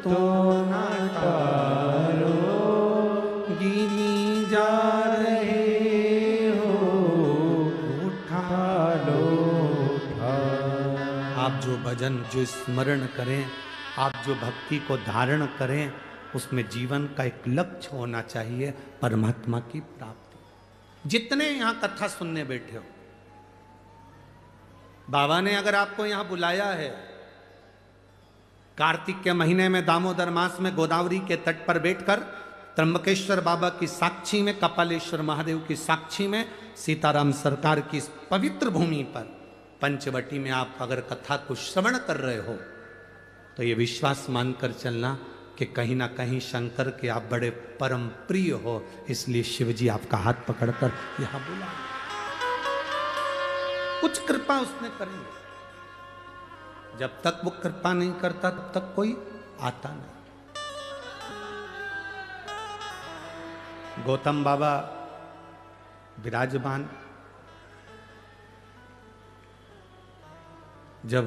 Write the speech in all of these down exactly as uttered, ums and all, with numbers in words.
तो न टालो, गिनी जा रहे हो, उठा लो उठा। आप जो भजन, जो स्मरण करें, आप जो भक्ति को धारण करें, उसमें जीवन का एक लक्ष्य होना चाहिए, परमात्मा की प्राप्ति। जितने यहाँ कथा सुनने बैठे हो, बाबा ने अगर आपको यहाँ बुलाया है, कार्तिक के महीने में दामोदर मास में गोदावरी के तट पर बैठकर त्र्यंबकेश्वर बाबा की साक्षी में, कपालेश्वर महादेव की साक्षी में, सीताराम सरकार की इस पवित्र भूमि पर पंचवटी में आप अगर कथा को श्रवण कर रहे हो, तो ये विश्वास मानकर चलना कि कहीं ना कहीं शंकर के आप बड़े परम प्रिय हो, इसलिए शिवजी आपका हाथ पकड़कर यहां बुला। कुछ कृपा उसने करी, जब तक वो कृपा नहीं करता तब तक कोई आता नहीं। गौतम बाबा विराजमान, जब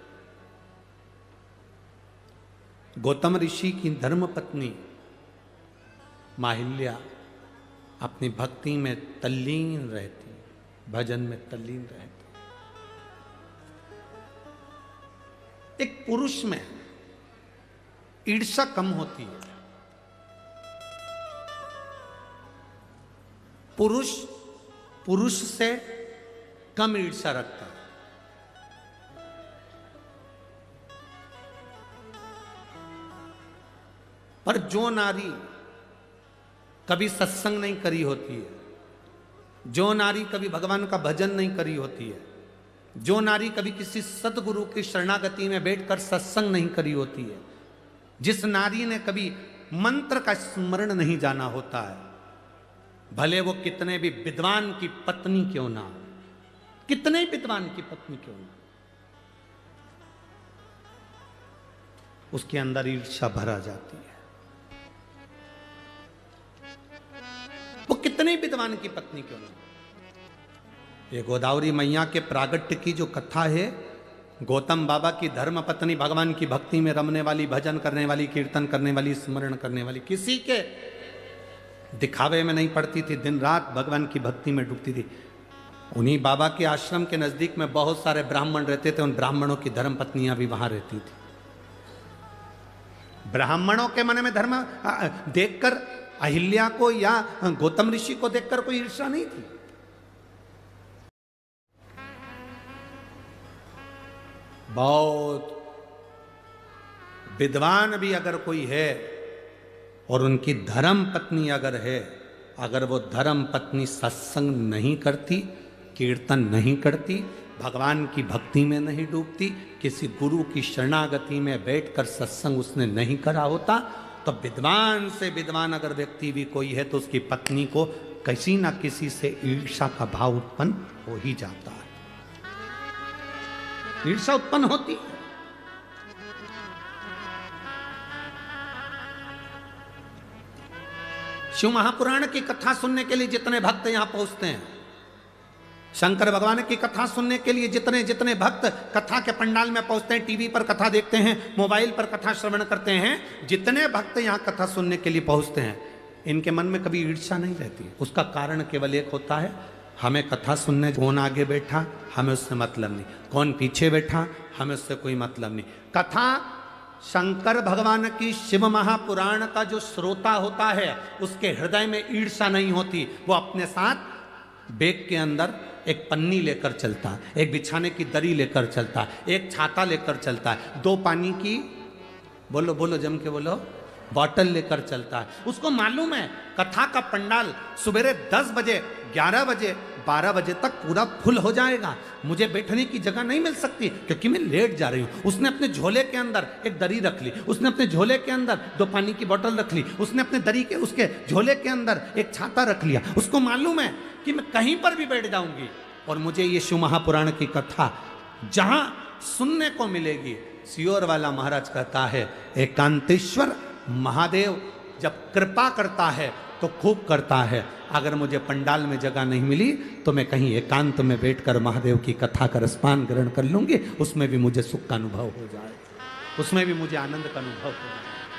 गौतम ऋषि की धर्मपत्नी माहिल्या अपनी भक्ति में तल्लीन रहती, भजन में तल्लीन रहती, एक पुरुष में ईर्ष्या कम होती है। पुरुष पुरुष से कम ईर्ष्या रखता है। पर जो नारी कभी सत्संग नहीं करी होती है, जो नारी कभी भगवान का भजन नहीं करी होती है, जो नारी कभी किसी सतगुरु की शरणागति में बैठकर सत्संग नहीं करी होती है, जिस नारी ने कभी मंत्र का स्मरण नहीं जाना होता है, भले वो कितने भी विद्वान की पत्नी क्यों ना हो, कितने विद्वान की पत्नी क्यों ना, उसके अंदर ईर्ष्या भरा जाती है। वो कितने विद्वान की पत्नी क्यों ना। ये गोदावरी मैया के प्रागट्य की जो कथा है, गौतम बाबा की धर्म पत्नी भगवान की भक्ति में रमने वाली, भजन करने वाली, कीर्तन करने वाली, स्मरण करने वाली, किसी के दिखावे में नहीं पड़ती थी, दिन रात भगवान की भक्ति में डूबती थी। उन्हीं बाबा के आश्रम के नजदीक में बहुत सारे ब्राह्मण रहते थे, उन ब्राह्मणों की धर्म पत्नियां भी वहां रहती थी। ब्राह्मणों के मन में धर्म देखकर अहिल्या को या गौतम ऋषि को देखकर कोई ईर्ष्या नहीं थी। बहुत विद्वान भी अगर कोई है और उनकी धर्म पत्नी अगर है, अगर वो धर्म पत्नी सत्संग नहीं करती, कीर्तन नहीं करती, भगवान की भक्ति में नहीं डूबती, किसी गुरु की शरणागति में बैठकर सत्संग उसने नहीं करा होता, तो विद्वान से विद्वान अगर व्यक्ति भी कोई है तो उसकी पत्नी को किसी ना किसी से ईर्ष्या का भाव उत्पन्न हो ही जाता है। ईर्ष्या उत्पन्न होती है। शिव महापुराण की कथा सुनने के लिए जितने भक्त यहां पहुंचते हैं, शंकर भगवान की कथा सुनने के लिए जितने जितने भक्त कथा के पंडाल में पहुंचते हैं, टीवी पर कथा देखते हैं, मोबाइल पर कथा श्रवण करते हैं, जितने भक्त यहां कथा सुनने के लिए पहुंचते हैं, इनके मन में कभी ईर्ष्या नहीं रहती। उसका कारण केवल एक होता है, हमें कथा सुनने, कौन आगे बैठा हमें उससे मतलब नहीं, कौन पीछे बैठा हमें उससे कोई मतलब नहीं। कथा शंकर भगवान की शिव महापुराण का जो श्रोता होता है उसके हृदय में ईर्ष्या नहीं होती। वो अपने साथ बैग के अंदर एक पन्नी लेकर चलता है, एक बिछाने की दरी लेकर चलता है, एक छाता लेकर चलता है, दो पानी की, बोलो बोलो जम के बोलो, बॉटल लेकर चलता है। उसको मालूम है कथा का पंडाल सुबह दस बजे, ग्यारह बजे, बारह बजे तक पूरा फुल हो जाएगा, मुझे बैठने की जगह नहीं मिल सकती क्योंकि मैं लेट जा रही हूँ। उसने अपने झोले के अंदर एक दरी रख ली, उसने अपने झोले के अंदर दो पानी की बोतल रख ली, उसने अपने दरी के उसके झोले के अंदर एक छाता रख लिया। उसको मालूम है कि मैं कहीं पर भी बैठ जाऊंगी और मुझे ये शिव महापुराण की कथा जहां सुनने को मिलेगी। सियोर वाला महाराज कहता है, एकांतेश्वर महादेव जब कृपा करता है तो खूब करता है। अगर मुझे पंडाल में जगह नहीं मिली तो मैं कहीं एकांत में बैठकर महादेव की कथा का रसपान ग्रहण कर लूंगी, उसमें भी मुझे सुख का अनुभव हो जाए, उसमें भी मुझे आनंद का अनुभव हो जाए।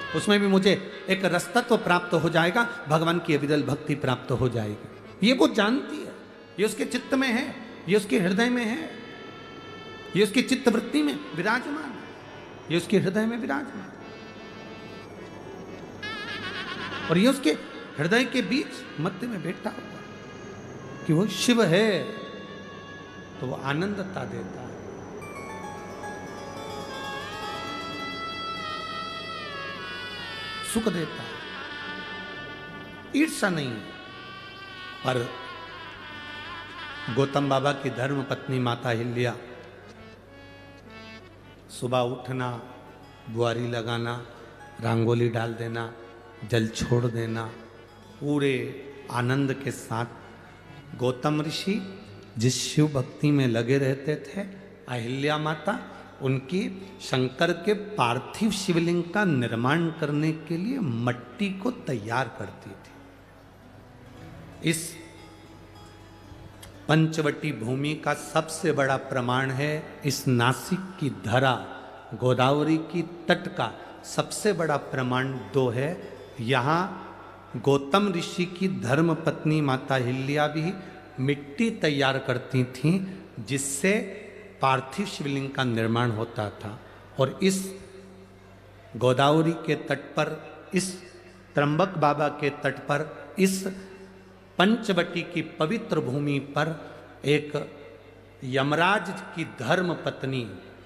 उसमें भी मुझे एक रसतत्व प्राप्त हो जाएगा, भगवान की अविरल भक्ति प्राप्त हो जाएगी। ये वो जानती है, ये उसके चित्त में है, ये उसके हृदय में है, ये उसकी चित्त वृत्ति में विराजमान है, ये उसके हृदय में विराजमान, और ये उसके हृदय के बीच मध्य में बैठा हुआ कि वो शिव है, तो वो आनंदता देता है। सुख देता है, ईर्ष्या नहीं है। पर गौतम बाबा की धर्म पत्नी माता अहिल्या, सुबह उठना, बुआरी लगाना, रंगोली डाल देना, जल छोड़ देना, पूरे आनंद के साथ गौतम ऋषि जिस शिव भक्ति में लगे रहते थे, अहिल्या माता उनकी शंकर के पार्थिव शिवलिंग का निर्माण करने के लिए मट्टी को तैयार करती थी। इस पंचवटी भूमि का सबसे बड़ा प्रमाण है इस नासिक की धरा, गोदावरी की तट का सबसे बड़ा प्रमाण दो है। यहाँ गौतम ऋषि की धर्म पत्नी माता अहिल्या भी मिट्टी तैयार करती थीं, जिससे पार्थिव शिवलिंग का निर्माण होता था। और इस गोदावरी के तट पर, इस त्र्यंबक बाबा के तट पर, इस पंचवटी की पवित्र भूमि पर एक यमराज की धर्म पत्नी,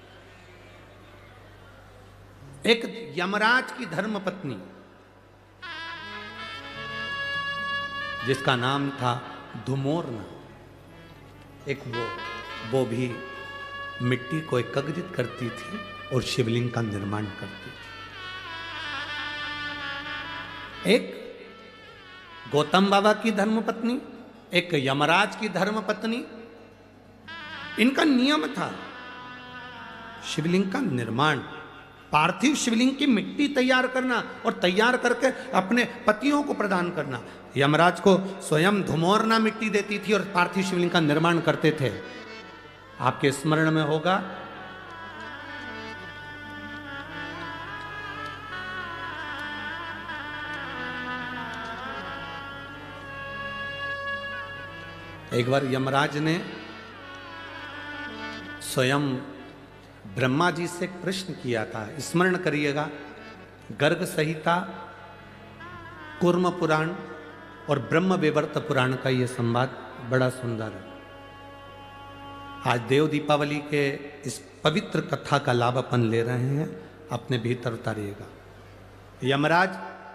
एक यमराज की धर्म पत्नी जिसका नाम था धुमोरना, एक वो वो भी मिट्टी को एकत्रित करती थी और शिवलिंग का निर्माण करती थी। एक गौतम बाबा की धर्मपत्नी, एक यमराज की धर्मपत्नी, इनका नियम था शिवलिंग का निर्माण, पार्थिव शिवलिंग की मिट्टी तैयार करना और तैयार करके अपने पतियों को प्रदान करना। यमराज को स्वयं धुमोरना मिट्टी देती थी और पार्थिव शिवलिंग का निर्माण करते थे। आपके स्मरण में होगा एक बार यमराज ने स्वयं ब्रह्मा जी से एक प्रश्न किया था, स्मरण करिएगा। गर्ग संहिता, कूर्म पुराण और ब्रह्म विवर्त पुराण का यह संवाद बड़ा सुंदर है। आज देव दीपावली के इस पवित्र कथा का लाभ अपन ले रहे हैं, अपने भीतर उतारिएगा। यमराज,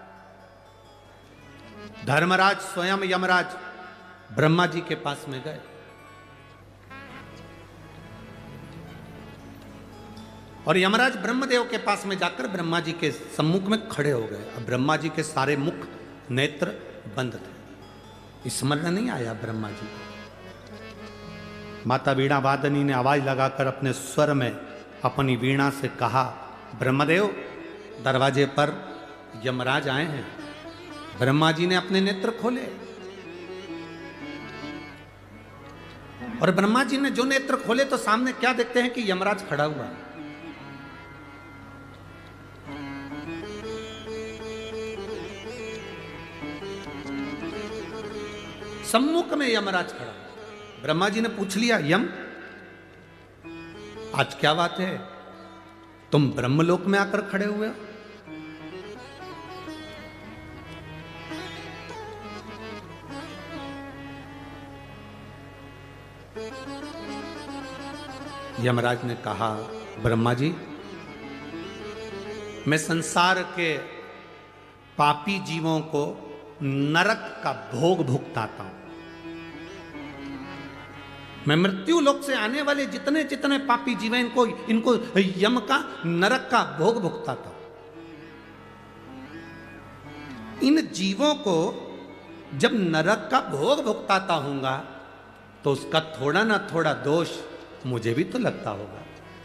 धर्मराज स्वयं यमराज ब्रह्मा जी के पास में गए और यमराज ब्रह्मदेव के पास में जाकर ब्रह्मा जी के सम्मुख में खड़े हो गए। अब ब्रह्मा जी के सारे मुख नेत्र बंद थे, स्मरण नहीं आया ब्रह्मा जी को। माता वीणा वादनी ने आवाज लगाकर अपने स्वर में अपनी वीणा से कहा, ब्रह्मदेव दरवाजे पर यमराज आए हैं। ब्रह्मा जी ने अपने नेत्र खोले और ब्रह्मा जी ने जो नेत्र खोले तो सामने क्या देखते हैं कि यमराज खड़ा हुआ। सम्मुख में यमराज खड़ा। ब्रह्मा जी ने पूछ लिया, यम आज क्या बात है, तुम ब्रह्मलोक में आकर खड़े हुए हो? यमराज ने कहा, ब्रह्मा जी, मैं संसार के पापी जीवों को नरक का भोग भुगताता हूं। मैं मृत्यु लोक से आने वाले जितने जितने पापी जीव हैं, इनको इनको यम का, नरक का भोग भुगताता हूं। इन जीवों को जब नरक का भोग भुगताता हूंगा तो उसका थोड़ा ना थोड़ा दोष मुझे भी तो लगता होगा।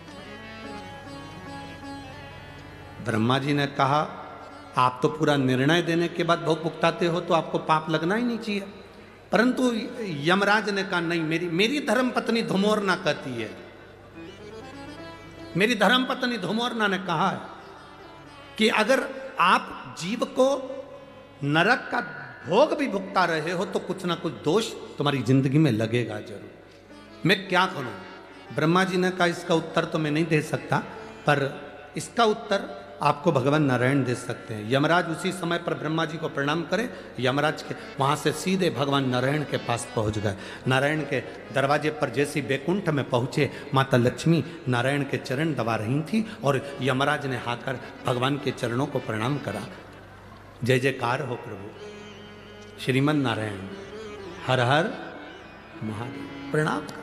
ब्रह्मा जी ने कहा, आप तो पूरा निर्णय देने के बाद भोग भुगताते हो तो आपको पाप लगना ही नहीं चाहिए। परंतु यमराज ने कहा, नहीं, मेरी मेरी धर्म पत्नी धुमोरना कहती है, मेरी धर्म पत्नी धुमोरना ने कहा है कि अगर आप जीव को नरक का भोग भी भुगता रहे हो तो कुछ ना कुछ दोष तुम्हारी जिंदगी में लगेगा जरूर। मैं क्या करूं? ब्रह्मा जी ने कहा इसका उत्तर तो मैं नहीं दे सकता, पर इसका उत्तर आपको भगवान नारायण दे सकते हैं। यमराज उसी समय पर ब्रह्मा जी को प्रणाम करे, यमराज के वहाँ से सीधे भगवान नारायण के पास पहुँच गए। नारायण के दरवाजे पर जैसे वैकुंठ में पहुँचे, माता लक्ष्मी नारायण के चरण दबा रही थी और यमराज ने आकर भगवान के चरणों को प्रणाम करा। जय जयकार हो प्रभु श्रीमन नारायण, हर हर महादेव। प्रणाम कर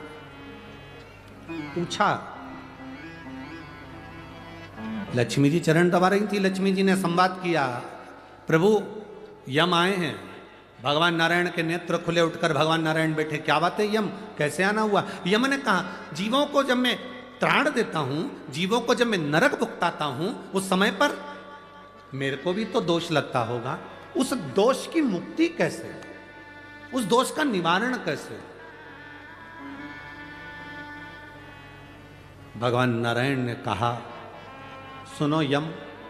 पूछा, लक्ष्मी जी चरण दबा रही थी। लक्ष्मी जी ने संवाद किया, प्रभु यम आए हैं। भगवान नारायण के नेत्र खुले, उठकर भगवान नारायण बैठे। क्या बात है यम, कैसे आना हुआ? यम ने कहा, जीवों को जब मैं त्राण देता हूं, जीवों को जब मैं नरक भुगताता हूं, उस समय पर मेरे को भी तो दोष लगता होगा। उस दोष की मुक्ति कैसे, उस दोष का निवारण कैसे? भगवान नारायण ने कहा, सुनो यम,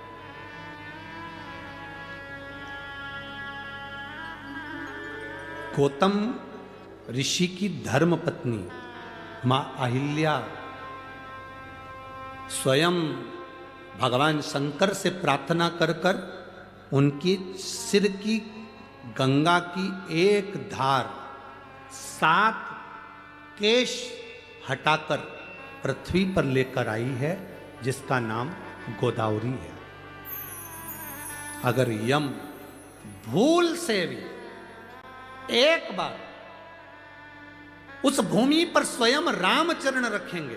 गौतम ऋषि की धर्म पत्नी मां अहिल्या स्वयं भगवान शंकर से प्रार्थना कर कर उनकी सिर की गंगा की एक धार सात केश हटाकर पृथ्वी पर लेकर आई है, जिसका नाम गोदावरी है। अगर यम भूल से भी एक बार उस भूमि पर स्वयं रामचरण रखेंगे,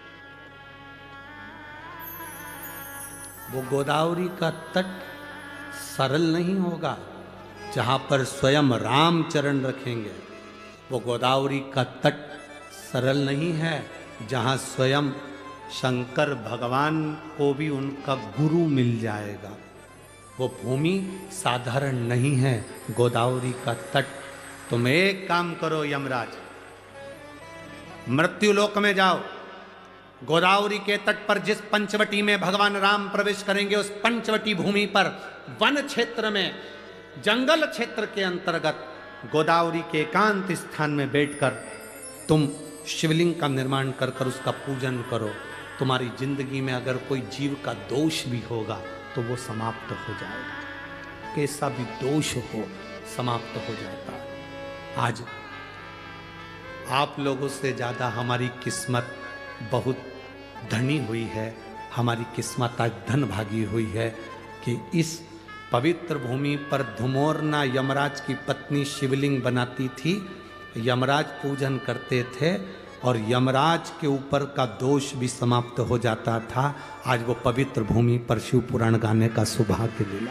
वो गोदावरी का तट सरल नहीं होगा। जहां पर स्वयं रामचरण रखेंगे, वो गोदावरी का तट सरल नहीं है। जहां स्वयं शंकर भगवान को भी उनका गुरु मिल जाएगा। वो भूमि साधारण नहीं है, गोदावरी का तट। तुम एक काम करो यमराज, मृत्यु लोक में जाओ, गोदावरी के तट पर जिस पंचवटी में भगवान राम प्रवेश करेंगे, उस पंचवटी भूमि पर वन क्षेत्र में, जंगल क्षेत्र के अंतर्गत गोदावरी के एकांत स्थान में बैठकर तुम शिवलिंग का निर्माण कर कर उसका पूजन करो। तुम्हारी जिंदगी में अगर कोई जीव का दोष भी होगा तो वो समाप्त हो जाएगा। कैसा भी दोष हो समाप्त हो जाता है। आज आप लोगों से ज्यादा हमारी किस्मत बहुत धनी हुई है। हमारी किस्मत आज धन भागी हुई है कि इस पवित्र भूमि पर धुमोरना यमराज की पत्नी शिवलिंग बनाती थी, यमराज पूजन करते थे और यमराज के ऊपर का दोष भी समाप्त हो जाता था। आज वो पवित्र भूमि पर शिव पुराण गाने का सौभाग्य मिला,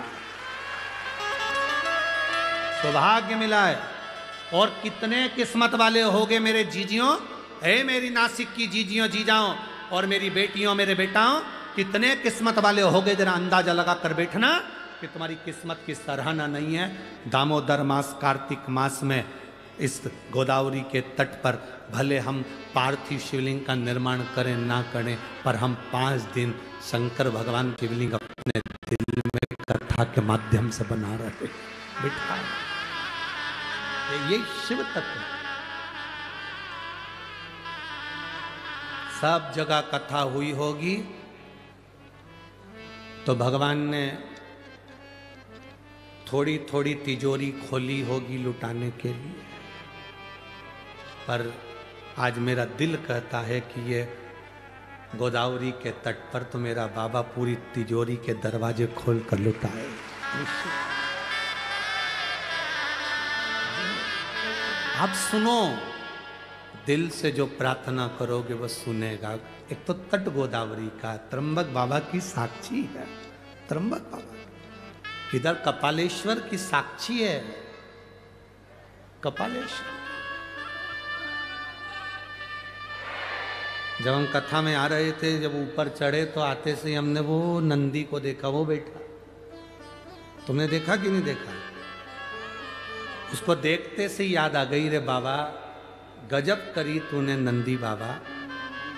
सौभाग्य मिला है। और कितने किस्मत वाले होगे मेरे जीजियों, हे मेरी नासिक की जीजियों जीजाओं और मेरी बेटियों मेरे बेटाओं, कितने किस्मत वाले होगे। जरा अंदाजा लगा कर बैठना कि तुम्हारी किस्मत की सराहना नहीं है। दामोदर मास कार्तिक मास में इस गोदावरी के तट पर भले हम पार्थिव शिवलिंग का निर्माण करें ना करें, पर हम पांच दिन शंकर भगवान शिवलिंग अपने दिल में कथा के माध्यम से बना रहे बिठा। ये शिव तत्व, सब जगह कथा हुई होगी तो भगवान ने थोड़ी थोड़ी तिजोरी खोली होगी लुटाने के लिए। पर आज मेरा दिल कहता है कि ये गोदावरी के तट पर तो मेरा बाबा पूरी तिजोरी के दरवाजे खोल कर लुटाए। आप सुनो, दिल से जो प्रार्थना करोगे वो सुनेगा। एक तो तट गोदावरी का, त्र्यंबक बाबा की साक्षी है। त्र्यंबक बाबा इधर कपालेश्वर की साक्षी है। कपालेश्वर, जब हम कथा में आ रहे थे, जब ऊपर चढ़े तो आते से हमने वो नंदी को देखा, वो बैठा। तुमने देखा कि नहीं देखा? उसको देखते से याद आ गई, रे बाबा गजब करी तूने नंदी बाबा।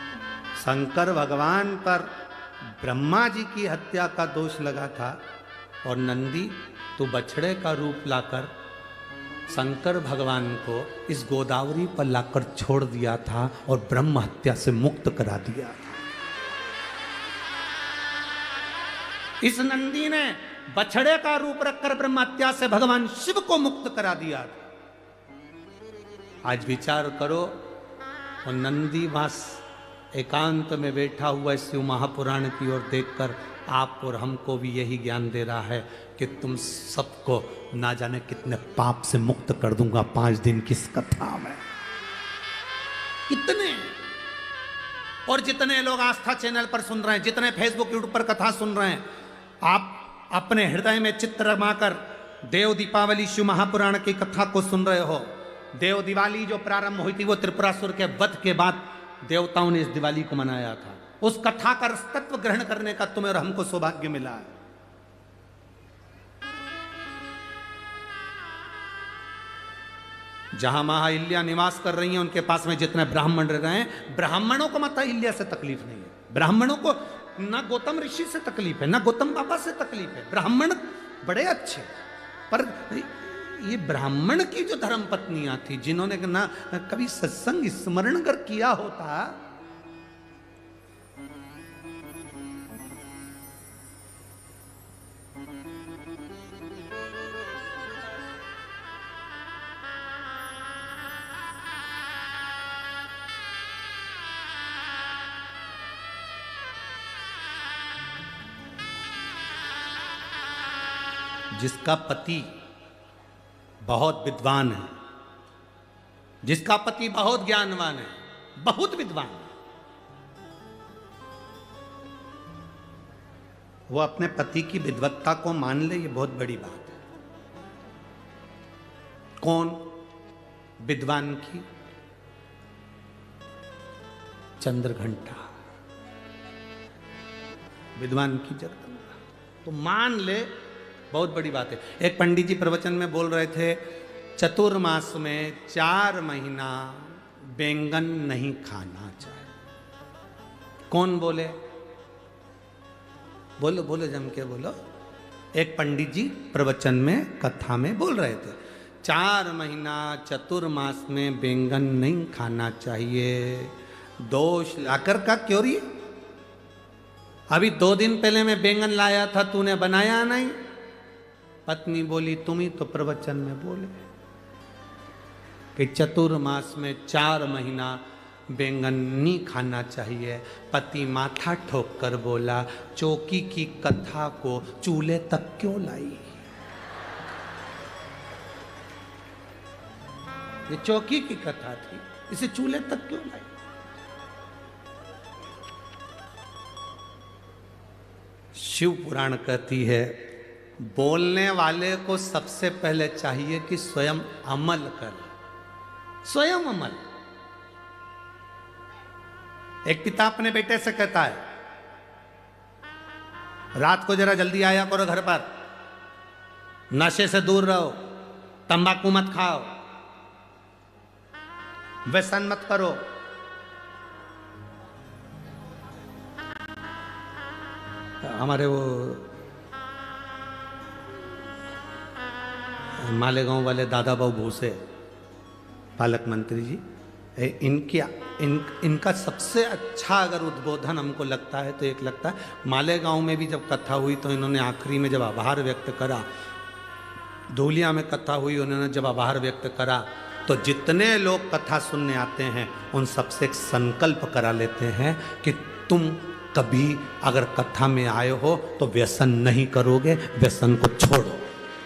शंकर भगवान पर ब्रह्मा जी की हत्या का दोष लगा था और नंदी तू बछड़े का रूप लाकर शंकर भगवान को इस गोदावरी पर लाकर छोड़ दिया था और ब्रह्म हत्या से मुक्त करा दिया था। इस नंदी ने बछड़े का रूप रखकर ब्रह्म हत्या से भगवान शिव को मुक्त करा दिया था। आज विचार करो, और नंदी वास एकांत में बैठा हुआ इस शिव महापुराण की ओर देखकर आप और हमको भी यही ज्ञान दे रहा है कि तुम सबको ना जाने कितने पाप से मुक्त कर दूंगा पांच दिन की इस कथा में। कितने, और जितने लोग आस्था चैनल पर सुन रहे हैं, जितने फेसबुक यूट्यूब पर कथा सुन रहे हैं, आप अपने हृदय में चित्र रमाकर देव दीपावली शिव महापुराण की कथा को सुन रहे हो। देव दिवाली जो प्रारंभ हुई थी वो त्रिपुरासुर के वध के बाद देवताओं ने इस दिवाली को मनाया था। उस कथा का तत्व ग्रहण करने का तुम्हें और हमको सौभाग्य मिला है। जहां महाअहिल्या निवास कर रही हैं उनके पास में जितने ब्राह्मण रह रहे हैं, ब्राह्मणों को माता अहिल्या से तकलीफ नहीं है। ब्राह्मणों को ना गौतम ऋषि से तकलीफ है, ना गौतम बाबा से तकलीफ है। ब्राह्मण बड़े अच्छे, पर ये ब्राह्मण की जो धर्म पत्नियां थी जिन्होंने ना कभी सत्संग स्मरण कर किया होता, जिसका पति बहुत विद्वान है, जिसका पति बहुत ज्ञानवान है, बहुत विद्वान है, वो अपने पति की विद्वत्ता को मान ले, ये बहुत बड़ी बात है। कौन विद्वान की? चंद्रघंटा विद्वान की जगदम्बा, तो मान ले, बहुत बड़ी बात है। एक पंडित जी प्रवचन में बोल रहे थे, चतुर्मास में चार महीना बैंगन नहीं खाना चाहिए। कौन बोले? बोलो बोलो जम के बोलो। एक पंडित जी प्रवचन में कथा में बोल रहे थे, चार महीना चतुर्मास में बैंगन नहीं खाना चाहिए। दोष लाकर का क्यों रही? अभी दो दिन पहले मैं बैंगन लाया था, तूने बनाया नहीं। पत्नी बोली, तुम ही तो प्रवचन में बोले कि चतुर्मास में चार महीना बैंगन नहीं खाना चाहिए। पति माथा ठोक कर बोला, चौकी की कथा को चूल्हे तक क्यों लाई? ये चौकी की कथा थी, इसे चूल्हे तक क्यों लाई? शिव पुराण कहती है, बोलने वाले को सबसे पहले चाहिए कि स्वयं अमल करे, स्वयं अमल। एक पिता अपने बेटे से कहता है, रात को जरा जल्दी आया करो घर पर, नशे से दूर रहो, तंबाकू मत खाओ, व्यसन मत करो। हमारे वो मालेगांव वाले दादा बाबू भूसे पालक मंत्री जी, इनकी इन इनका सबसे अच्छा अगर उद्बोधन हमको लगता है तो एक लगता है, मालेगांव में भी जब कथा हुई तो इन्होंने आखिरी में जब आभार व्यक्त करा, धूलिया में कथा हुई उन्होंने जब आभार व्यक्त करा, तो जितने लोग कथा सुनने आते हैं उन सबसे एक संकल्प करा लेते हैं कि तुम कभी अगर कथा में आए हो तो व्यसन नहीं करोगे, व्यसन को छोड़ो।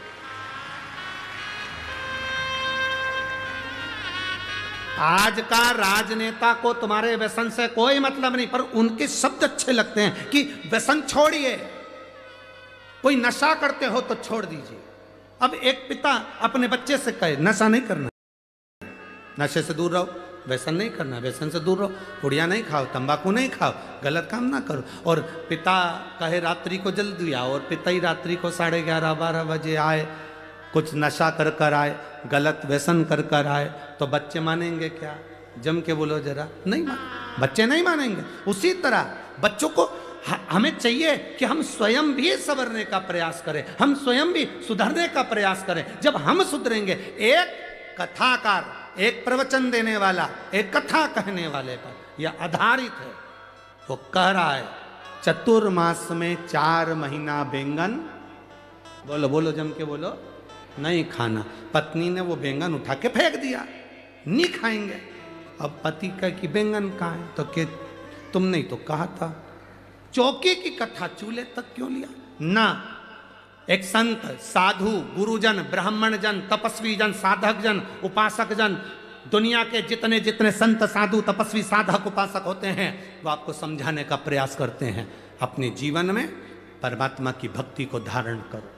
आज का राजनेता को तुम्हारे व्यसन से कोई मतलब नहीं, पर उनके शब्द अच्छे लगते हैं कि व्यसन छोड़िए, कोई नशा करते हो तो छोड़ दीजिए। अब एक पिता अपने बच्चे से कहे नशा नहीं करना, नशे से दूर रहो, व्यसन नहीं करना, व्यसन से दूर रहो, पुड़िया नहीं खाओ, तंबाकू नहीं खाओ, गलत काम ना करो। और पिता कहे रात्रि को जल्दी आओ, और पिता ही रात्रि को साढ़े ग्यारह बारह बजे आए, कुछ नशा कर कर आए, गलत व्यसन कर कर आए, तो बच्चे मानेंगे क्या? जम के बोलो जरा, नहीं मान, बच्चे नहीं मानेंगे। उसी तरह बच्चों को हमें चाहिए कि हम स्वयं भी संवरने का प्रयास करें, हम स्वयं भी सुधरने का प्रयास करें। जब हम सुधरेंगे, एक कथाकार, एक प्रवचन देने वाला, एक कथा कहने वाले पर यह आधारित है। वो कह रहा है चतुर्मास में चार महीना बैंगन, बोलो बोलो जम के बोलो, नहीं खाना। पत्नी ने वो बैंगन उठा के फेंक दिया, नहीं खाएंगे। अब पति कह कि बैंगन कहाँ है, तो के तुमने ही तो कहा था। चौकी की कथा चूल्हे तक क्यों लिया ना। एक संत, साधु, गुरुजन, ब्राह्मण जन, तपस्वी जन, साधक जन, उपासक जन, दुनिया के जितने जितने संत, साधु, तपस्वी, साधक, उपासक होते हैं, वो आपको समझाने का प्रयास करते हैं अपने जीवन में परमात्मा की भक्ति को धारण करो।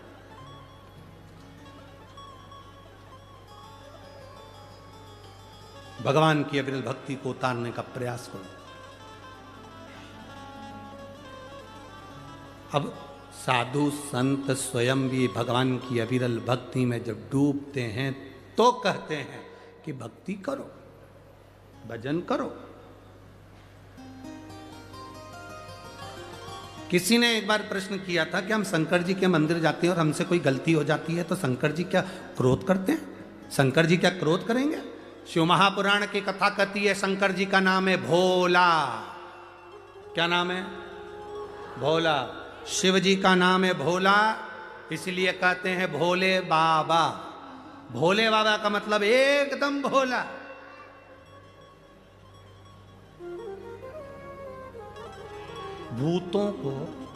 भगवान की अविरल भक्ति को उतारने का प्रयास करो। अब साधु संत स्वयं भी भगवान की अविरल भक्ति में जब डूबते हैं तो कहते हैं कि भक्ति करो, भजन करो। किसी ने एक बार प्रश्न किया था कि हम शंकर जी के मंदिर जाते हैं और हमसे कोई गलती हो जाती है तो शंकर जी क्या क्रोध करते हैं? शंकर जी क्या क्रोध करेंगे? शिव महापुराण की कथा कहती है शंकर जी का नाम है भोला। क्या नाम है? भोला। शिव जी का नाम है भोला, इसलिए कहते हैं भोले बाबा। भोले बाबा का मतलब एकदम भोला। भूतों को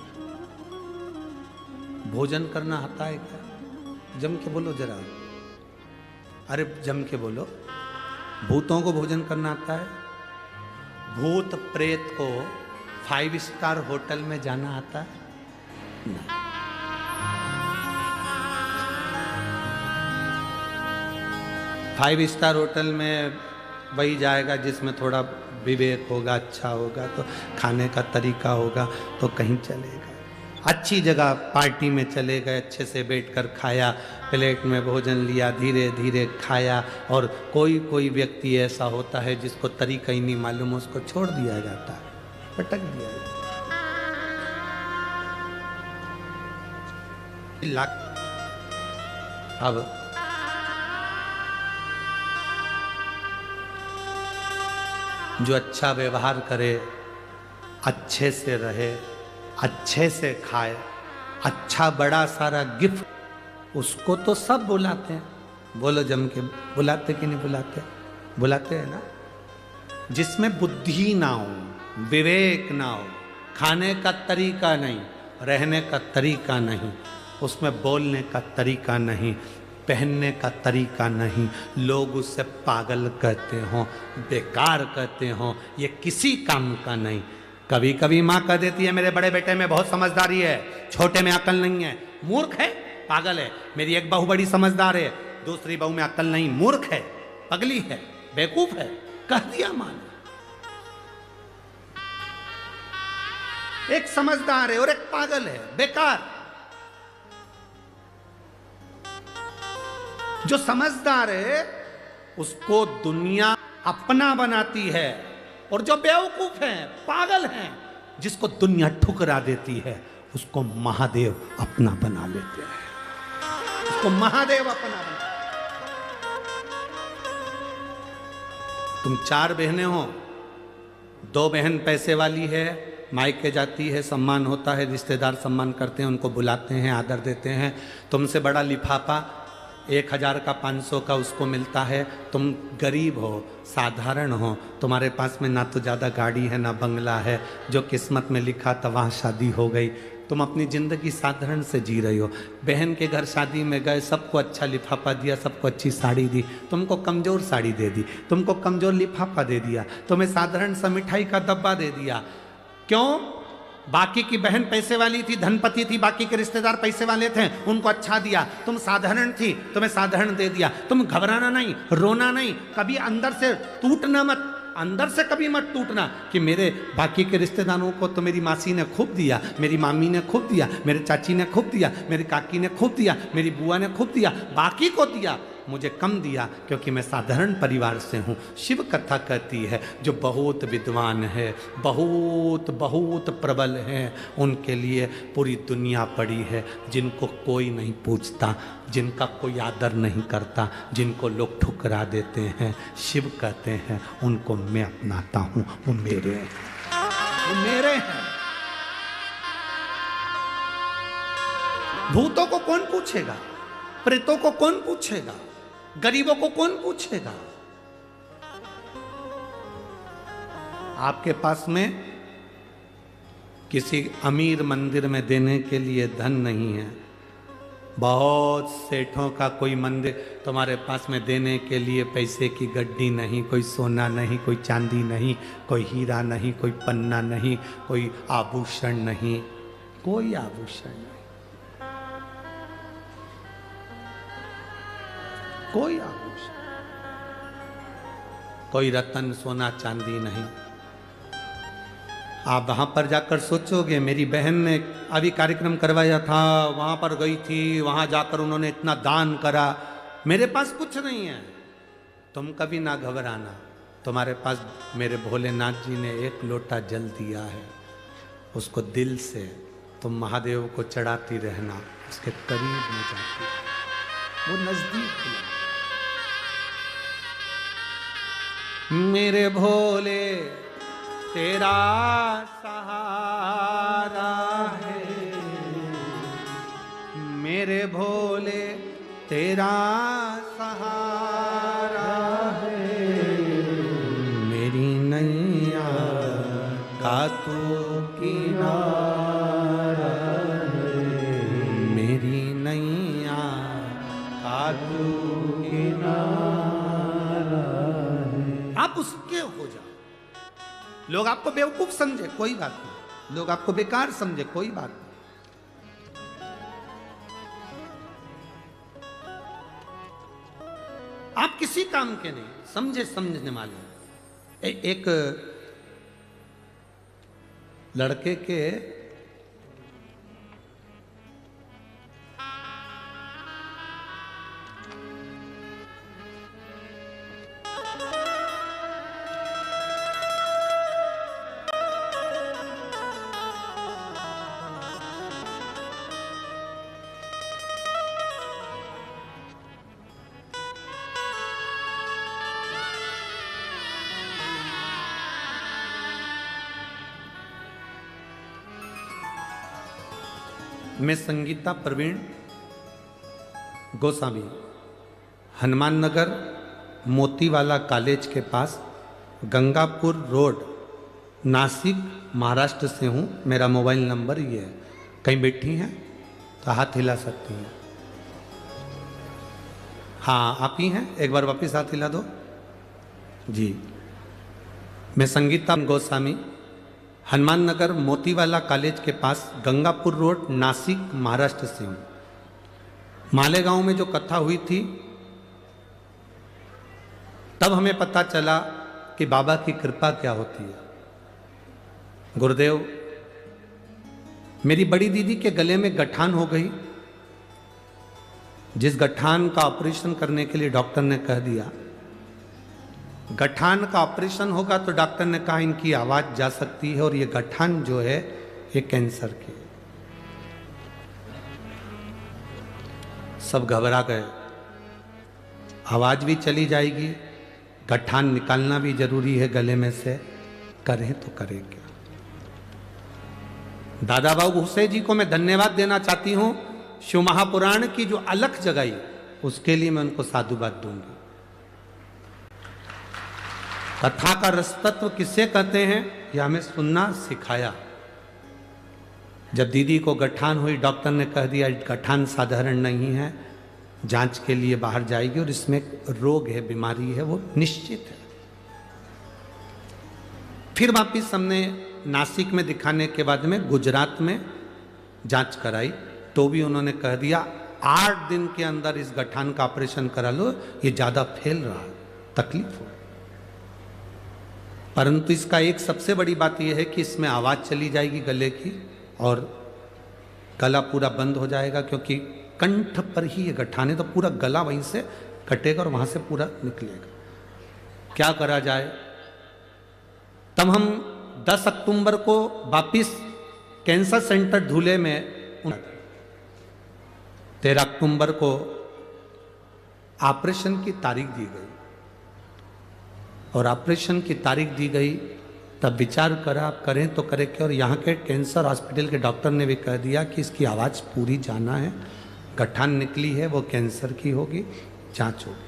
भोजन करना आता है क्या? जम के बोलो जरा, अरे जम के बोलो। भूतों को भोजन करना आता है? भूत प्रेत को फाइव स्टार होटल में जाना आता है? नहीं। फाइव स्टार होटल में वही जाएगा जिसमें थोड़ा विवेक होगा, अच्छा होगा, तो खाने का तरीका होगा तो कहीं चलेगा। अच्छी जगह पार्टी में चले गए, अच्छे से बैठकर खाया, प्लेट में भोजन लिया, धीरे धीरे खाया। और कोई कोई व्यक्ति ऐसा होता है जिसको तरीका ही नहीं मालूम, उसको छोड़ दिया जाता है, पटक दिया जाता है। अब जो अच्छा व्यवहार करे, अच्छे से रहे, अच्छे से खाए, अच्छा बड़ा सारा गिफ्ट, उसको तो सब बुलाते हैं। बोलो जम के, बुलाते कि नहीं बुलाते? बुलाते हैं ना। जिसमें बुद्धि ना हो, विवेक ना हो, खाने का तरीका नहीं, रहने का तरीका नहीं, उसमें बोलने का तरीका नहीं, पहनने का तरीका नहीं, लोग उससे पागल कहते हों, बेकार कहते हों, ये किसी काम का नहीं। कभी कभी माँ कह देती है मेरे बड़े बेटे में बहुत समझदारी है, छोटे में अकल नहीं है, मूर्ख है, पागल है। मेरी एक बहू बड़ी समझदार है, दूसरी बहू में अकल नहीं, मूर्ख है, पगली है, बेवकूफ है, कह दिया माँ ने। एक समझदार है और एक पागल है, बेकार। जो समझदार है उसको दुनिया अपना बनाती है, और जो बेवकूफ है, पागल है, जिसको दुनिया ठुकरा देती है, उसको महादेव अपना बना लेते हैं। उसको महादेव अपना बना। तुम चार बहनें हो, दो बहन पैसे वाली है, मायके जाती है, सम्मान होता है, रिश्तेदार सम्मान करते हैं, उनको बुलाते हैं, आदर देते हैं। तुमसे बड़ा लिफाफा एक हजार का, पाँच सौ का उसको मिलता है। तुम गरीब हो, साधारण हो, तुम्हारे पास में ना तो ज़्यादा गाड़ी है ना बंगला है, जो किस्मत में लिखा था वहाँ शादी हो गई। तुम अपनी ज़िंदगी साधारण से जी रही हो। बहन के घर शादी में गए, सबको अच्छा लिफाफा दिया, सबको अच्छी साड़ी दी, तुमको कमज़ोर साड़ी दे दी, तुमको कमज़ोर लिफाफा दे दिया, तुम्हें साधारण सा मिठाई का डब्बा दे दिया। क्यों? बाकी की बहन पैसे वाली थी, धनपति थी, बाकी के रिश्तेदार पैसे वाले थे, उनको अच्छा दिया। तुम साधारण थी, तुम्हें साधारण दे दिया। तुम घबराना नहीं, रोना नहीं, कभी अंदर से टूटना मत, अंदर से कभी मत टूटना कि मेरे बाकी के रिश्तेदारों को तो मेरी मासी ने खूब दिया, मेरी मामी ने खूब दिया, मेरे चाची ने खूब दिया, मेरी काकी ने खूब दिया, मेरी बुआ ने खूब दिया, बाकी को दिया। मुझे कम दिया क्योंकि मैं साधारण परिवार से हूँ। शिव कथा कहती है जो बहुत विद्वान है, बहुत बहुत प्रबल है, उनके लिए पूरी दुनिया पड़ी है, जिनको कोई नहीं पूछता, जिनका कोई आदर नहीं करता, जिनको लोग ठुकरा देते हैं, शिव कहते हैं उनको मैं अपनाता हूँ, वो मेरे हैं, वो मेरे हैं। भूतों को कौन पूछेगा, प्रेतों को कौन पूछेगा, गरीबों को कौन पूछेगा? आपके पास में किसी अमीर मंदिर में देने के लिए धन नहीं है, बहुत सेठों का कोई मंदिर तुम्हारे पास में देने के लिए पैसे की गड्डी नहीं, कोई सोना नहीं, कोई चांदी नहीं, कोई हीरा नहीं, कोई पन्ना नहीं, कोई आभूषण नहीं, कोई आभूषण नहीं, कोई आभूषण, कोई रतन सोना चांदी नहीं। आप वहां पर जाकर सोचोगे, मेरी बहन ने अभी कार्यक्रम करवाया था, वहां पर गई थी, वहां जाकर उन्होंने इतना दान करा, मेरे पास कुछ नहीं है। तुम कभी ना घबराना, तुम्हारे पास मेरे भोलेनाथ जी ने एक लोटा जल दिया है, उसको दिल से तुम महादेव को चढ़ाती रहना, उसके करीब में जाती, वो नजदीक है। मेरे भोले तेरा सहारा है, मेरे भोले तेरा सहारा है, मेरी नैया का तू किनारा है, मेरी नैया का तू किनारा है। आप उसके हो जाओ। लोग आपको बेवकूफ समझे कोई बात नहीं, लोग आपको बेकार समझे कोई बात नहीं। आप किसी काम के नहीं, समझे समझने वाले। ए, एक लड़के के मैं संगीता प्रवीण गोस्वामी हनुमान नगर मोतीवाला कॉलेज के पास गंगापुर रोड नासिक महाराष्ट्र से हूँ। मेरा मोबाइल नंबर ये है। कहीं बैठी हैं तो हाथ हिला सकती हैं। हाँ आप ही हैं, एक बार वापस हाथ हिला दो जी। मैं संगीता गोस्वामी हनुमान नगर मोतीवाला कॉलेज के पास गंगापुर रोड नासिक महाराष्ट्र से हूँ। मालेगांव में जो कथा हुई थी तब हमें पता चला कि बाबा की कृपा क्या होती है। गुरुदेव, मेरी बड़ी दीदी के गले में गठान हो गई, जिस गठान का ऑपरेशन करने के लिए डॉक्टर ने कह दिया गठान का ऑपरेशन होगा, तो डॉक्टर ने कहा इनकी आवाज जा सकती है और ये गठान जो है ये कैंसर की। सब घबरा गए, आवाज भी चली जाएगी, गठान निकालना भी जरूरी है गले में से, करें तो करें क्या। दादा बाबू भूसे जी को मैं धन्यवाद देना चाहती हूं, शिव महापुराण की जो अलख जगाई उसके लिए मैं उनको साधुवाद दूंगी। कथा का रसतत्व किसे कहते हैं यह हमें सुनना सिखाया। जब दीदी को गठान हुई, डॉक्टर ने कह दिया गठान साधारण नहीं है, जांच के लिए बाहर जाएगी और इसमें रोग है, बीमारी है, वो निश्चित है। फिर वापिस हमने नासिक में दिखाने के बाद में गुजरात में जांच कराई, तो भी उन्होंने कह दिया आठ दिन के अंदर इस गठान का ऑपरेशन करा लो, ये ज्यादा फैल रहा है, तकलीफ हो। परंतु इसका एक सबसे बड़ी बात यह है कि इसमें आवाज चली जाएगी गले की और गला पूरा बंद हो जाएगा, क्योंकि कंठ पर ही ये गठान है, तो पूरा गला वहीं से कटेगा और वहां से पूरा निकलेगा। क्या करा जाए? तब हम दस अक्टूबर को वापिस कैंसर सेंटर धूले में, तेरह अक्टूबर को ऑपरेशन की तारीख दी गई और ऑपरेशन की तारीख दी गई। तब विचार करा आप करें तो करें क्या, और यहाँ के कैंसर हॉस्पिटल के डॉक्टर ने भी कह दिया कि इसकी आवाज़ पूरी जाना है, गठान निकली है वो कैंसर की होगी, जांच होगी।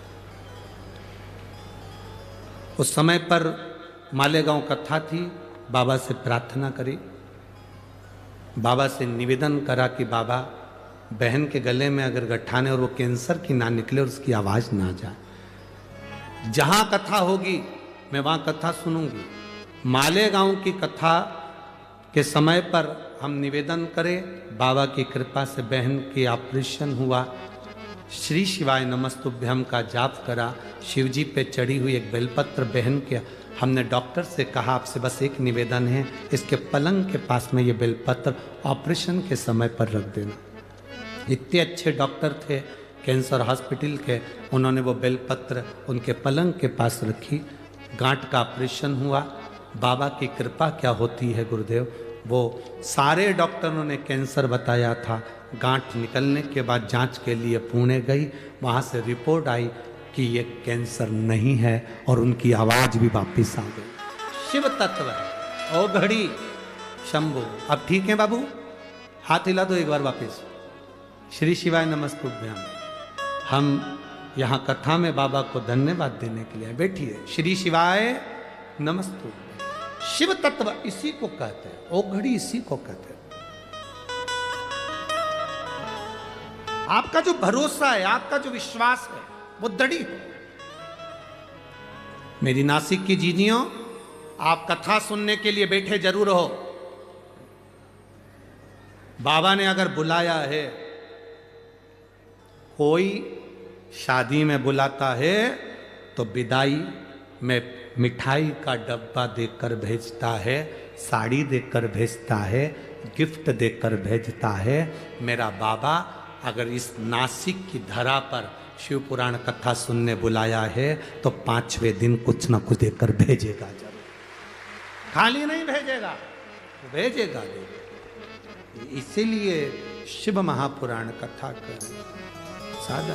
उस समय पर मालेगांव कथा थी, बाबा से प्रार्थना करी, बाबा से निवेदन करा कि बाबा बहन के गले में अगर गठान है और वो कैंसर की ना निकले और उसकी आवाज़ ना जाए, जहां कथा होगी मैं वहां कथा सुनूंगी। मालेगांव की कथा के समय पर हम निवेदन करें, बाबा की कृपा से बहन की ऑपरेशन हुआ, श्री शिवाय नमस्तुभ्यम का जाप करा, शिवजी पे चढ़ी हुई एक बेलपत्र बहन के, हमने डॉक्टर से कहा आपसे बस एक निवेदन है, इसके पलंग के पास में ये बेलपत्र ऑपरेशन के समय पर रख देना। इतने अच्छे डॉक्टर थे कैंसर हॉस्पिटल के, उन्होंने वो बेलपत्र उनके पलंग के पास रखी। गांठ का ऑपरेशन हुआ, बाबा की कृपा क्या होती है गुरुदेव, वो सारे डॉक्टरों ने कैंसर बताया था। गांठ निकलने के बाद जांच के लिए पुणे गई, वहाँ से रिपोर्ट आई कि ये कैंसर नहीं है और उनकी आवाज़ भी वापिस आ गई। शिव तत्व है। ओ घड़ी शंभु, अब ठीक है बाबू, हाथ हिला दो एक बार वापिस। श्री शिवाय नमस्तुभ्यम। हम यहाँ कथा में बाबा को धन्यवाद देने के लिए बैठिए। श्री शिवाय नमस्तुभ्यम। शिव तत्व इसी को कहते हैं, ओ घड़ी इसी को कहते हैं। आपका जो भरोसा है, आपका जो विश्वास है, वो दृढ़ है। मेरी नासिक की जीजियों, आप कथा सुनने के लिए बैठे जरूर हो। बाबा ने अगर बुलाया है, कोई शादी में बुलाता है तो विदाई में मिठाई का डब्बा देकर भेजता है, साड़ी देकर भेजता है, गिफ्ट देकर भेजता है। मेरा बाबा अगर इस नासिक की धरा पर शिव पुराण कथा सुनने बुलाया है तो पांचवें दिन कुछ ना कुछ देकर भेजेगा जरूर, खाली नहीं भेजेगा, भेजेगा देगा। इसीलिए शिव महापुराण कथा कर सादा।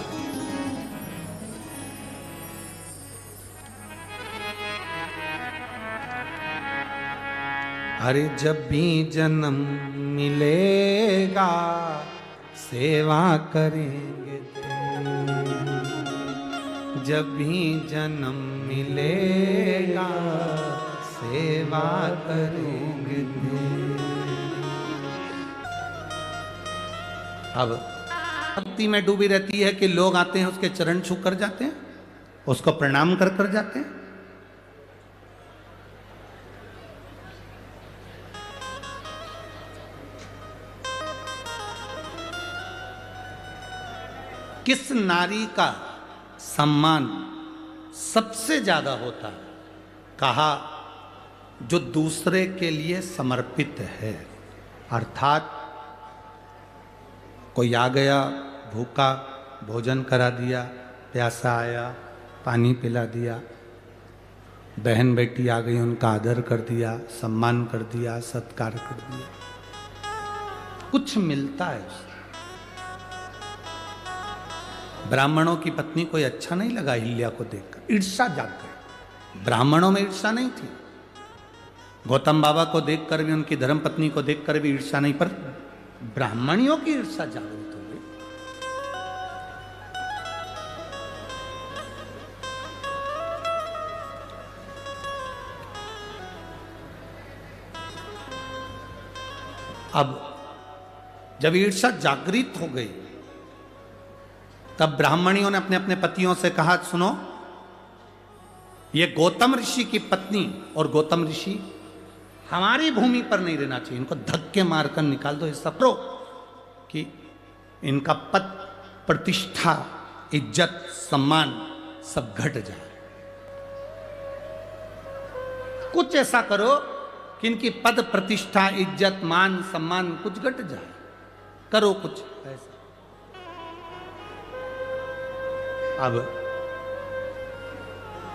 अरे जब भी जन्म मिलेगा सेवा करेंगे, जब भी जन्म मिलेगा सेवा करेंगे। अब भक्ति में डूबी रहती है कि लोग आते हैं उसके चरण छू कर जाते हैं, उसको प्रणाम कर कर जाते हैं। किस नारी का सम्मान सबसे ज्यादा होता है? कहा जो दूसरे के लिए समर्पित है। अर्थात कोई आ गया भूखा, भोजन करा दिया, प्यासा आया पानी पिला दिया, बहन बेटी आ गई उनका आदर कर दिया, सम्मान कर दिया, सत्कार कर दिया, कुछ मिलता है उससे। ब्राह्मणों की पत्नी कोई अच्छा नहीं लगा हिल्या को देखकर, ईर्ष्या जाग गई। ब्राह्मणों में ईर्ष्या नहीं थी, गौतम बाबा को देखकर भी, उनकी धर्म पत्नी को देखकर भी ईर्ष्या नहीं, पर ब्राह्मणियों की ईर्ष्या जागृत हो गई। अब जब ईर्ष्या जागृत हो गई तब ब्राह्मणियों ने अपने अपने पतियों से कहा, सुनो ये गौतम ऋषि की पत्नी और गौतम ऋषि हमारी भूमि पर नहीं रहना चाहिए, इनको धक्के मारकर निकाल दो, ऐसा करो कि इनका पद प्रतिष्ठा इज्जत सम्मान सब घट जाए। कुछ ऐसा करो कि इनकी पद प्रतिष्ठा इज्जत मान सम्मान कुछ घट जाए, करो कुछ ऐसा। अब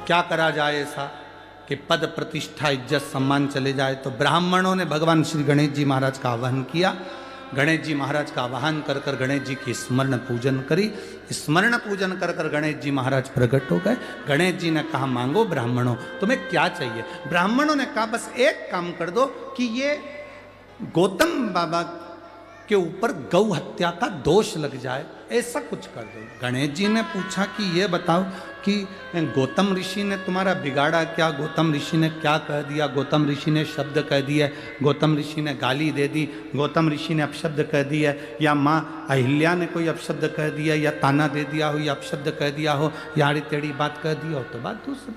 क्या करा जाए ऐसा कि पद प्रतिष्ठा इज्जत सम्मान चले जाए। तो ब्राह्मणों ने भगवान श्री गणेश जी महाराज का आह्वान किया। गणेश जी महाराज का आह्वान कर कर गणेश जी की स्मरण पूजन करी। स्मरण पूजन कर कर गणेश जी महाराज प्रकट हो गए। गणेश जी ने कहा मांगो ब्राह्मणों तुम्हें क्या चाहिए। ब्राह्मणों ने कहा बस एक काम कर दो कि ये गौतम बाबा के ऊपर गौ हत्या का दोष लग जाए, ऐसा कुछ कर दो। गणेश जी ने पूछा कि ये बताओ कि गौतम ऋषि ने तुम्हारा बिगाड़ा क्या, गौतम ऋषि ने क्या कह दिया, गौतम ऋषि ने शब्द कह दिया, गौतम ऋषि ने गाली दे दी, गौतम ऋषि ने अपशब्द कह दिया, या माँ अहिल्या ने कोई अपशब्द कह दिया, या ताना दे दिया हो, या अपशब्द कह दिया हो, या आड़ी टेढ़ी बात कह दिया हो, तो बात दूसरी।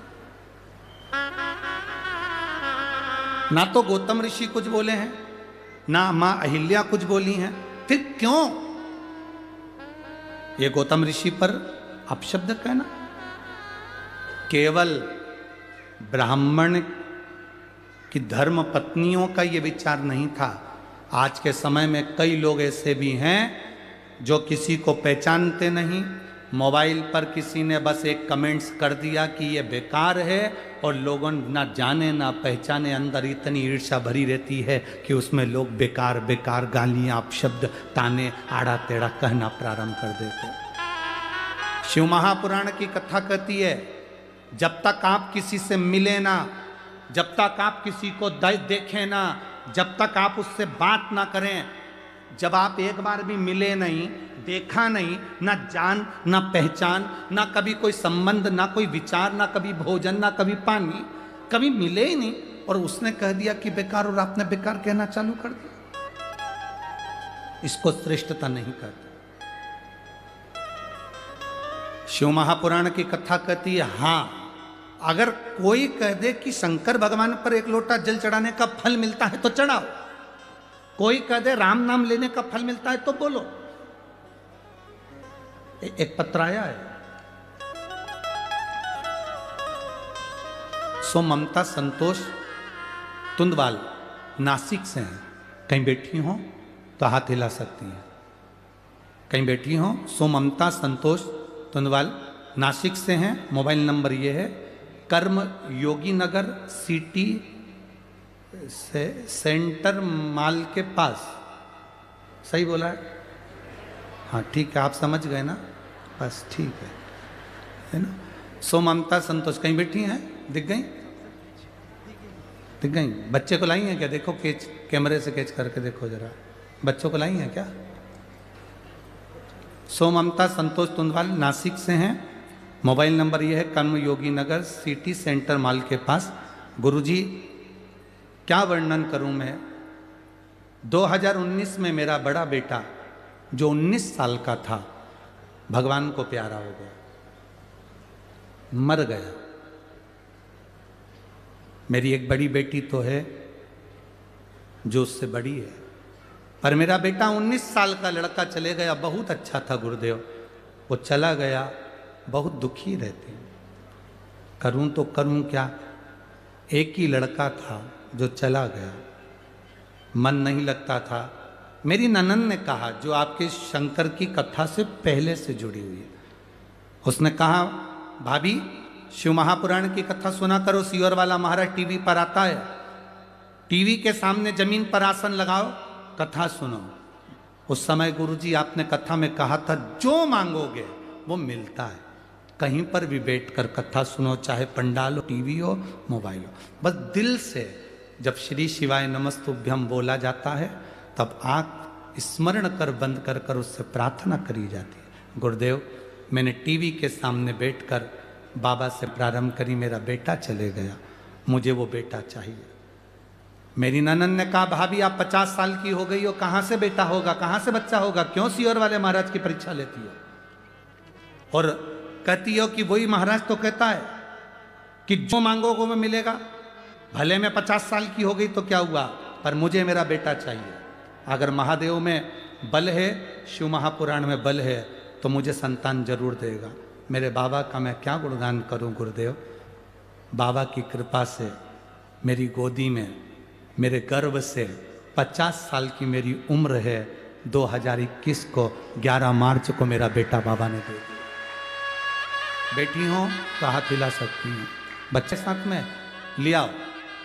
ना तो गौतम ऋषि कुछ बोले हैं, ना मां अहिल्या कुछ बोली हैं, फिर क्यों ये गौतम ऋषि पर अपशब्द कहना। केवल ब्राह्मण की धर्म पत्नियों का ये विचार नहीं था। आज के समय में कई लोग ऐसे भी हैं जो किसी को पहचानते नहीं, मोबाइल पर किसी ने बस एक कमेंट्स कर दिया कि ये बेकार है, और लोगों ना जाने ना पहचाने अंदर इतनी ईर्ष्या भरी रहती है कि उसमें लोग बेकार बेकार गालियां अपशब्द ताने आड़ा टेढ़ा कहना प्रारंभ कर देते। शिव महापुराण की कथा कहती है जब तक आप किसी से मिले ना, जब तक आप किसी को देखें ना, जब तक आप उससे बात ना करें, जब आप एक बार भी मिले नहीं, देखा नहीं, ना जान ना पहचान, ना कभी कोई संबंध, ना कोई विचार, ना कभी भोजन, ना कभी पानी, कभी मिले ही नहीं, और उसने कह दिया कि बेकार, और आपने बेकार कहना चालू कर दिया, इसको श्रेष्ठता नहीं कहते। शिव महापुराण की कथा कहती है हाँ, अगर कोई कह दे कि शंकर भगवान पर एक लोटा जल चढ़ाने का फल मिलता है तो चढ़ाओ, कोई कह दे राम नाम लेने का फल मिलता है तो बोलो। ए, एक पत्र आया है, सो ममता संतोष तुंदवाल नासिक से हैं, कहीं बैठी हो तो हाथ हिला सकती हैं, कहीं बैठी हो। सो ममता संतोष तुंदवाल नासिक से हैं, मोबाइल नंबर ये है कर्म योगी नगर सिटी से सेंटर माल के पास, सही बोला है? हाँ ठीक है, आप समझ गए ना, बस ठीक है, है ना। सो ममता संतोष कहीं बैठी हैं, दिख गई दिख गई बच्चे को लाई हैं क्या? देखो कैच, कैमरे से कैच करके देखो जरा, बच्चों को लाई हैं क्या? सो ममता संतोष तुंदवाल नासिक से हैं, मोबाइल नंबर ये है कर्म योगी नगर सिटी सेंटर माल के पास। गुरुजी क्या वर्णन करूं मैं, दो हज़ार उन्नीस में मेरा बड़ा बेटा जो उन्नीस साल का था भगवान को प्यारा हो गया, मर गया। मेरी एक बड़ी बेटी तो है जो उससे बड़ी है, पर मेरा बेटा उन्नीस साल का लड़का चले गया, बहुत अच्छा था गुरुदेव, वो चला गया, बहुत दुखी रहती, करूं तो करूं क्या। एक ही लड़का था जो चला गया, मन नहीं लगता था। मेरी ननन ने कहा, जो आपके शंकर की कथा से पहले से जुड़ी हुई है, उसने कहा भाभी शिव महापुराण की कथा सुना करो, सीवर वाला महाराज टीवी पर आता है, टीवी के सामने जमीन पर आसन लगाओ, कथा सुनो। उस समय गुरुजी आपने कथा में कहा था जो मांगोगे वो मिलता है, कहीं पर भी बैठकर कथा सुनो, चाहे पंडाल हो, टीवी हो, मोबाइल हो, बस दिल से जब श्री शिवाय नमस्तुभ्यम बोला जाता है तब आँख स्मरण कर बंद कर कर उससे प्रार्थना करी जाती है। गुरुदेव मैंने टीवी के सामने बैठकर बाबा से प्रारंभ करी, मेरा बेटा चले गया, मुझे वो बेटा चाहिए। मेरी ननन ने कहा भाभी आप पचास साल की हो गई हो, कहाँ से बेटा होगा, कहाँ से बच्चा होगा, क्यों सीवर वाले महाराज की परीक्षा लेती हो? और कहती हो कि वही महाराज तो कहता है कि जो मांगोगे वो मिलेगा। भले मैं पचास साल की हो गई तो क्या हुआ, पर मुझे मेरा बेटा चाहिए। अगर महादेव में बल है, शिव महापुराण में बल है, तो मुझे संतान जरूर देगा। मेरे बाबा का मैं क्या गुणगान करूं गुरुदेव, बाबा की कृपा से मेरी गोदी में, मेरे गर्भ से पचास साल की मेरी उम्र है। दो हज़ार इक्कीस को ग्यारह मार्च को मेरा बेटा बाबा ने दे दिया। बेटी हो तो हाथ हिला सकती हैं। बच्चे साथ में ले आओ।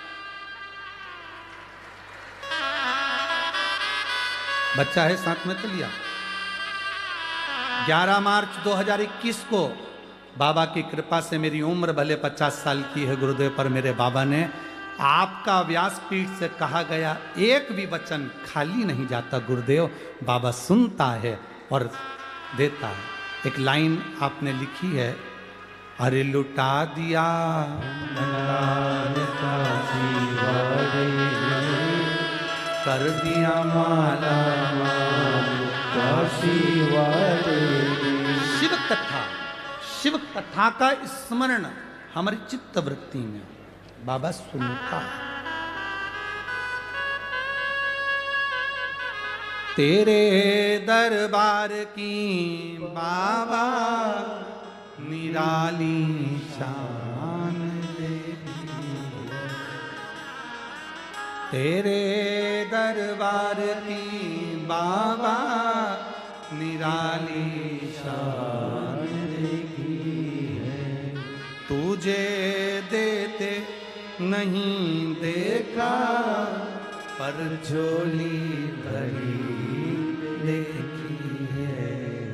बच्चा है साथ में तो लिया। ग्यारह मार्च दो हज़ार इक्कीस को बाबा की कृपा से मेरी उम्र भले पचास साल की है गुरुदेव, पर मेरे बाबा ने आपका व्यासपीठ से कहा गया एक भी वचन खाली नहीं जाता गुरुदेव। बाबा सुनता है और देता है। एक लाइन आपने लिखी है, अरे लुटा दिया कर दिया माला शिव कथा। शिव कथा का स्मरण हमारी चित्त वृत्ति में बाबा सुनता है। तेरे दरबार की बाबा निराली शान देगी, तेरे दरबार की बाबा निराली शान देगी है। तुझे देते नहीं देखा पर झोली भरी देखी है।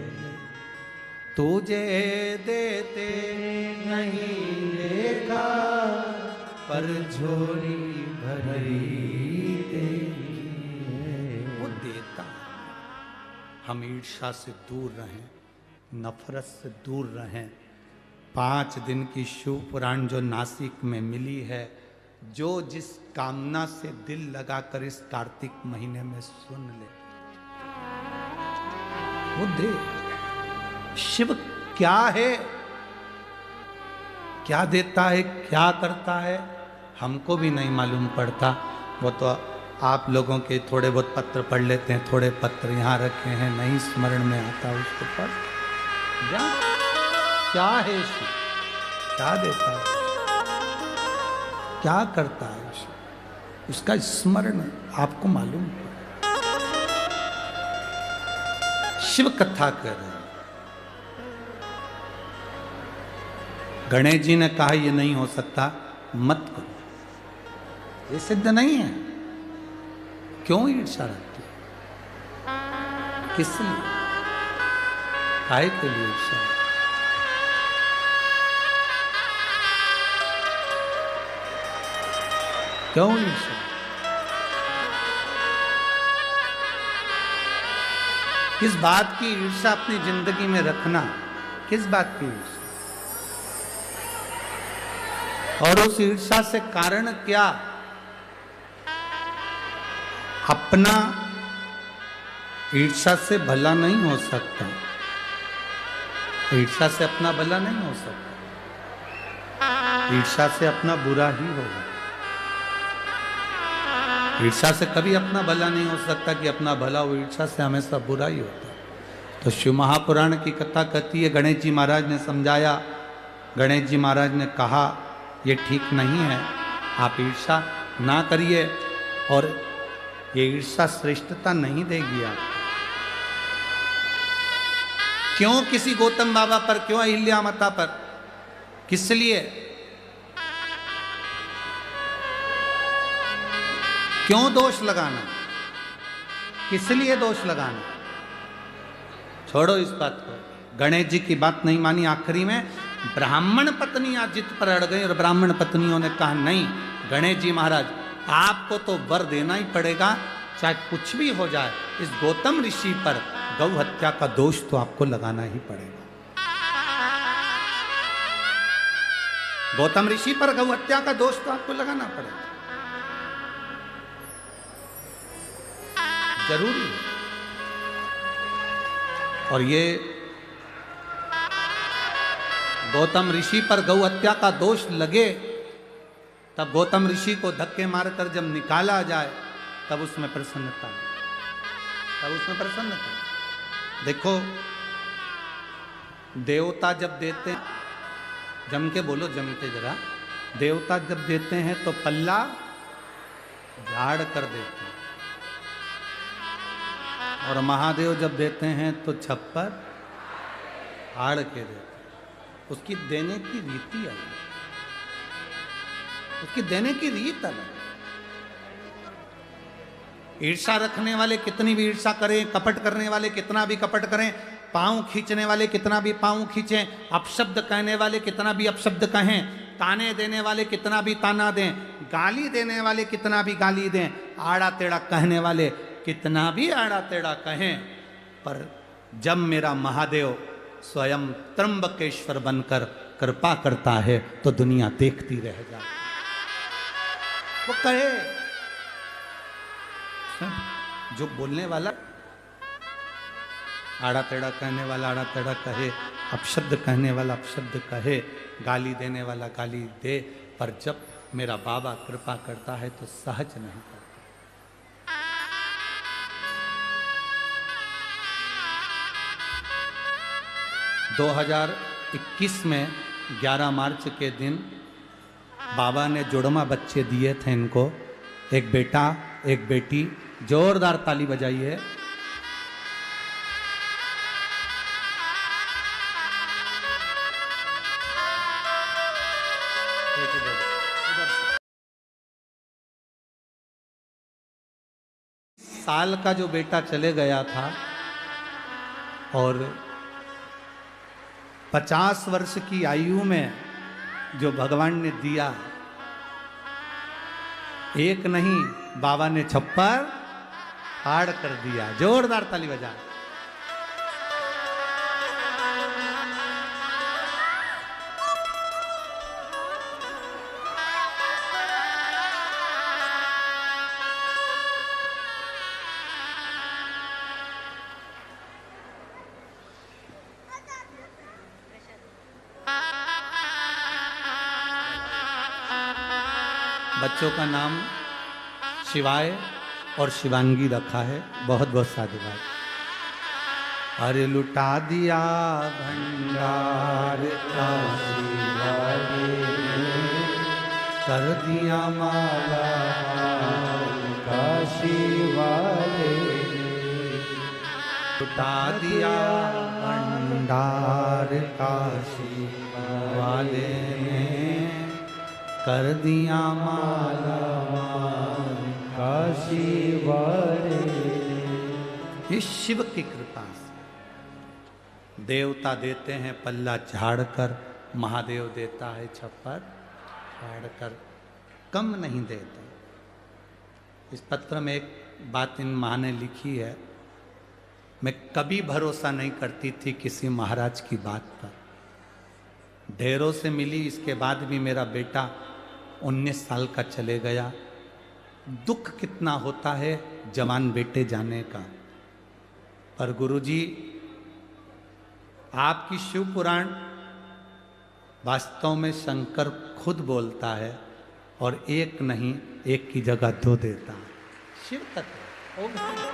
तुझे देते नहीं देखा पर झोली भरी देखी है। वो देता। हम ईर्ष्या से दूर रहें, नफरत से दूर रहें। पाँच दिन की शिव पुराण जो नासिक में मिली है, जो जिस कामना से दिल लगाकर इस कार्तिक महीने में सुन ले वो दे। शिव क्या है, क्या देता है, क्या करता है, हमको भी नहीं मालूम पड़ता। वो तो आप लोगों के थोड़े बहुत पत्र पढ़ लेते हैं, थोड़े पत्र यहाँ रखे हैं, नहीं स्मरण में आता उसको पढ़ जा। क्या है शिव, क्या देता है, क्या करता है शिव, उसका स्मरण आपको मालूम है। शिव कथा कर रहे हैं। गणेश जी ने कहा ये नहीं हो सकता, मत करो, ये सिद्ध नहीं है। क्यों ईर्ष्या रखती है, किस लिए, काहे के लिए ईर्ष्या? क्यों ईर्ष्या? किस बात की ईर्ष्या अपनी जिंदगी में रखना, किस बात की ईर्ष्या? और उस ईर्ष्या से कारण क्या? अपना ईर्ष्या से भला नहीं हो सकता, ईर्ष्या से अपना भला नहीं हो सकता, ईर्ष्या से अपना बुरा ही होगा। ईर्ष्या से कभी अपना भला नहीं हो सकता कि अपना भला हो, ईर्ष्या से हमेशा बुरा ही होता है। तो शिव महापुराण की कथा कहती है, गणेश जी महाराज ने समझाया, गणेश जी महाराज ने कहा ये ठीक नहीं है, आप ईर्ष्या ना करिए, और ये ईर्ष्या श्रेष्ठता नहीं देगी आप। क्यों किसी गौतम बाबा पर, क्यों अहिल्या माता पर, किस लिए, क्यों दोष लगाना, किस लिए दोष लगाना? छोड़ो इस बात को। गणेश जी की बात नहीं मानी, आखिरी में ब्राह्मण पत्नियां जिद पर अड़ गई और ब्राह्मण पत्नियों ने कहा नहीं गणेश जी महाराज आपको तो वर देना ही पड़ेगा, चाहे कुछ भी हो जाए। इस गौतम ऋषि पर गौ हत्या का दोष तो आपको लगाना ही पड़ेगा। गौतम ऋषि पर गौ हत्या का दोष तो आपको लगाना पड़ेगा, जरूरी है। और ये गौतम ऋषि पर गौ हत्या का दोष लगे, तब गौतम ऋषि को धक्के मारकर जब निकाला जाए तब उसमें प्रसन्नता, तब उसमें प्रसन्नता। देखो देवता जब देते हैं, जम के बोलो, जम के जरा, देवता जब देते हैं तो पल्ला झाड़ कर देते हैं, और महादेव जब देते हैं तो छप्पर आड़ के देते हैं। उसकी देने की रीति अलग। उसकी देने की रीत अलग। ईर्षा रखने वाले कितनी भी ईर्षा करें, कपट करने वाले कितना भी कपट करें, पांव खींचने वाले कितना भी पांव खींचें, अपशब्द कहने वाले कितना भी अपशब्द कहें, ताने देने वाले कितना भी ताना दें, गाली देने वाले कितना भी गाली दें, आड़ा टेढ़ा कहने वाले कितना भी आड़ा टेढ़ा कहें, पर जब मेरा महादेव स्वयं त्र्यंबकेश्वर बनकर कृपा करता है तो दुनिया देखती रह जाती। वो कहे जो बोलने वाला आड़ा टेढ़ा कहने वाला आड़ा टेढ़ा कहे, अपशब्द कहने वाला अपशब्द कहे, गाली देने वाला गाली दे, पर जब मेरा बाबा कृपा करता है तो सहज नहीं करता। दो हज़ार इक्कीस में ग्यारह मार्च के दिन बाबा ने जुड़वा बच्चे दिए थे इनको, एक बेटा एक बेटी। जोरदार ताली बजाइए। साल का जो बेटा चले गया था और पचास वर्ष की आयु में जो भगवान ने दिया, एक नहीं बाबा ने छप्पर फाड़ कर दिया। जोरदार ताली बजा। बच्चों का नाम शिवाय और शिवांगी रखा है। बहुत बहुत साधुवाद। अरे लुटा दिया भंडार काशी वाले, कर दिया माला काशी वाले, लुटा दिया भंडार काशी वाले ने, कर दिया माला काशी वाले। इस शिव की कृपा से देवता देते हैं पल्ला झाड़कर, महादेव देता है छप्पर फाड़कर, कम नहीं देते। इस पत्र में एक बात इन माँ ने लिखी है, मैं कभी भरोसा नहीं करती थी किसी महाराज की बात पर। ढेरों से मिली, इसके बाद भी मेरा बेटा उन्नीस साल का चले गया। दुख कितना होता है जवान बेटे जाने का। पर गुरुजी, आपकी शिव पुराण वास्तव में शंकर खुद बोलता है और एक नहीं एक की जगह दो देता है। शिव तत्व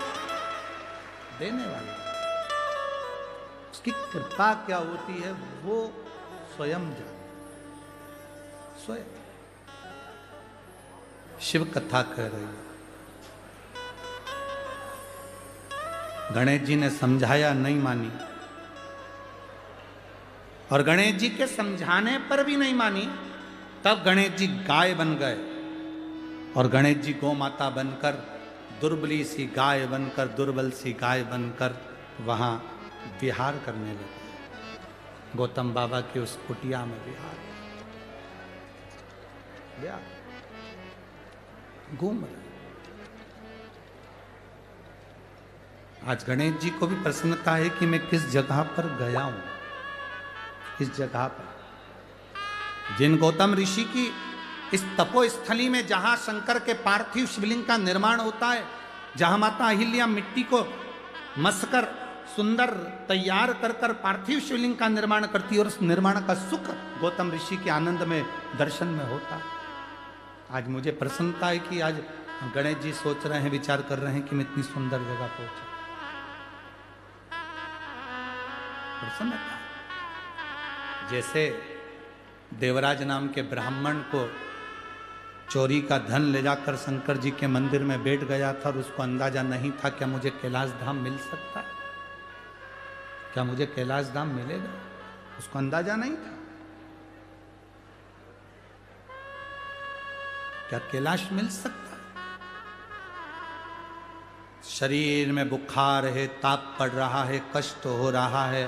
देने वाले, उसकी कृपा क्या होती है वो स्वयं जाने। स्वयं शिव कथा कह रही है। गणेश जी ने समझाया, नहीं मानी, और गणेश जी के समझाने पर भी नहीं मानी। तब गणेश जी गाय बन गए और गणेश जी गौ माता बनकर, दुर्बली सी गाय बनकर, दुर्बल सी गाय बनकर वहां विहार करने लगे। गौतम बाबा की उस कुटिया में विहार घूम रहे। आज गणेश जी को भी प्रसन्नता है कि मैं किस जगह पर गया हूं। इस जगह पर जिन गौतम ऋषि की इस तपोस्थली में, जहां शंकर के पार्थिव शिवलिंग का निर्माण होता है, जहां माता अहिल्या मिट्टी को मसकर सुंदर तैयार कर कर पार्थिव शिवलिंग का निर्माण करती है, और उस निर्माण का सुख गौतम ऋषि के आनंद में, दर्शन में होता है। आज मुझे प्रसन्नता है कि आज गणेश जी सोच रहे हैं, विचार कर रहे हैं कि मैं इतनी सुंदर जगह पहुंचा। प्रसन्नता। जैसे देवराज नाम के ब्राह्मण को चोरी का धन ले जाकर शंकर जी के मंदिर में बैठ गया था और उसको अंदाजा नहीं था क्या मुझे कैलाश धाम मिल सकता है, क्या मुझे कैलाश धाम मिलेगा, उसको अंदाजा नहीं था। क्या कैलाश मिल सकता? शरीर में बुखार है, ताप पड़ रहा है, कष्ट हो रहा है।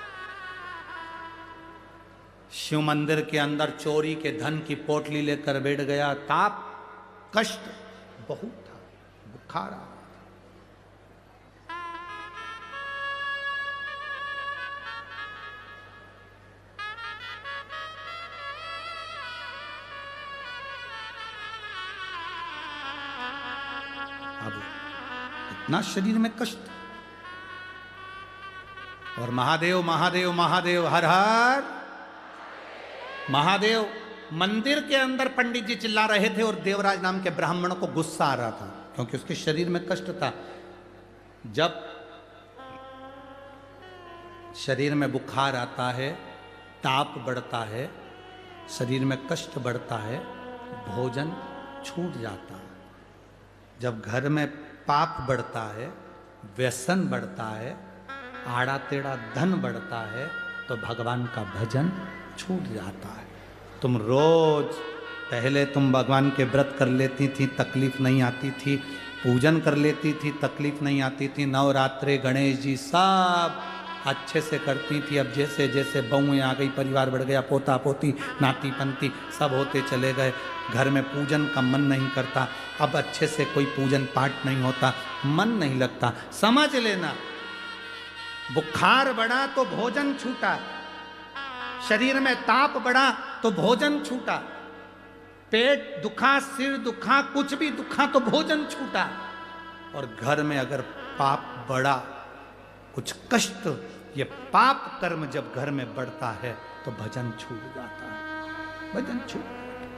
शिव मंदिर के अंदर चोरी के धन की पोटली लेकर बैठ गया, ताप कष्ट बहुत था, बुखार आ ना शरीर में कष्ट। और महादेव महादेव महादेव हर हर महादेव। मंदिर के अंदर पंडित जी चिल्ला रहे थे और देवराज नाम के ब्राह्मण को गुस्सा आ रहा था क्योंकि उसके शरीर में कष्ट था। जब शरीर में बुखार आता है, ताप बढ़ता है, शरीर में कष्ट बढ़ता है, भोजन छूट जाता है। जब घर में पाप बढ़ता है, व्यसन बढ़ता है, आड़ा टेढ़ा धन बढ़ता है, तो भगवान का भजन छूट जाता है। तुम रोज पहले तुम भगवान के व्रत कर लेती थी, तकलीफ नहीं आती थी, पूजन कर लेती थी, तकलीफ नहीं आती थी, नवरात्रे गणेश जी सब अच्छे से करती थी। अब जैसे जैसे बहुएं आ गई, परिवार बढ़ गया, पोता पोती नाती पंती सब होते चले गए, घर में पूजन का मन नहीं करता। अब अच्छे से कोई पूजन पाठ नहीं होता, मन नहीं लगता। समझ लेना, बुखार बढ़ा तो भोजन छूटा, शरीर में ताप बढ़ा तो भोजन छूटा, पेट दुखा, सिर दुखा, कुछ भी दुखा तो भोजन छूटा। और घर में अगर पाप बढ़ा, कुछ कष्ट, ये पाप कर्म जब घर में बढ़ता है तो भजन छूट जाता है, भजन छूट।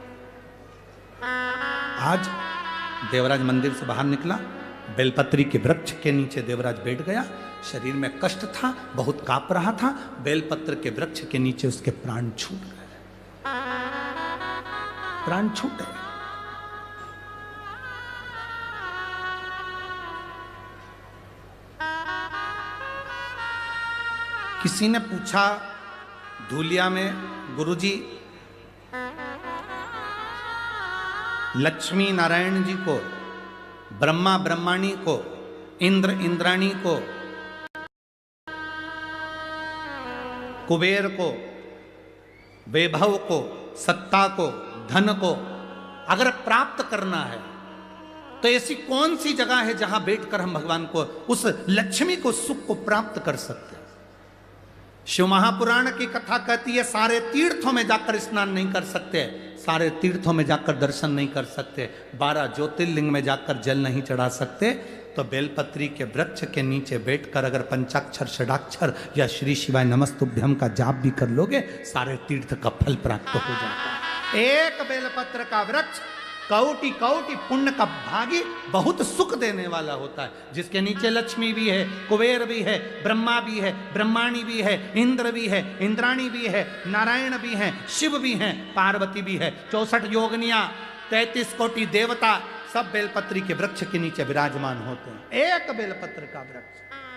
आज देवराज मंदिर से बाहर निकला, बेलपत्री के वृक्ष के नीचे देवराज बैठ गया। शरीर में कष्ट था, बहुत कांप रहा था, बेलपत्र के वृक्ष के नीचे उसके प्राण छूट गए, प्राण छूट गए। किसी ने पूछा धूलिया में, गुरुजी लक्ष्मी नारायण जी को, ब्रह्मा ब्रह्माणी को, इंद्र इंद्राणी को, कुबेर को, वैभव को, सत्ता को, धन को अगर प्राप्त करना है तो ऐसी कौन सी जगह है जहां बैठकर हम भगवान को, उस लक्ष्मी को, सुख को प्राप्त कर सकते हैं? शिव महापुराण की कथा कहती है सारे तीर्थों में जाकर स्नान नहीं कर सकते, सारे तीर्थों में जाकर दर्शन नहीं कर सकते, बारह ज्योतिर्लिंग में जाकर जल नहीं चढ़ा सकते, तो बेलपत्री के वृक्ष के नीचे बैठकर अगर पंचाक्षर षडाक्षर या श्री शिवाय नमस्तुभ्यम का जाप भी कर लोगे, सारे तीर्थ का फल प्राप्त हो जाता है। एक बेलपत्र का वृक्ष कौटि कौटि पुण्य का भागी, बहुत सुख देने वाला होता है, जिसके नीचे लक्ष्मी भी है, कुबेर भी है, ब्रह्मा भी है, ब्रह्माणी भी है, इंद्र भी है, इंद्राणी भी है, नारायण भी है, शिव भी है, पार्वती भी है, चौसठ योगनिया, तैतीस कोटि देवता सब बेलपत्री के वृक्ष के नीचे विराजमान होते हैं। एक बेलपत्र का वृक्ष।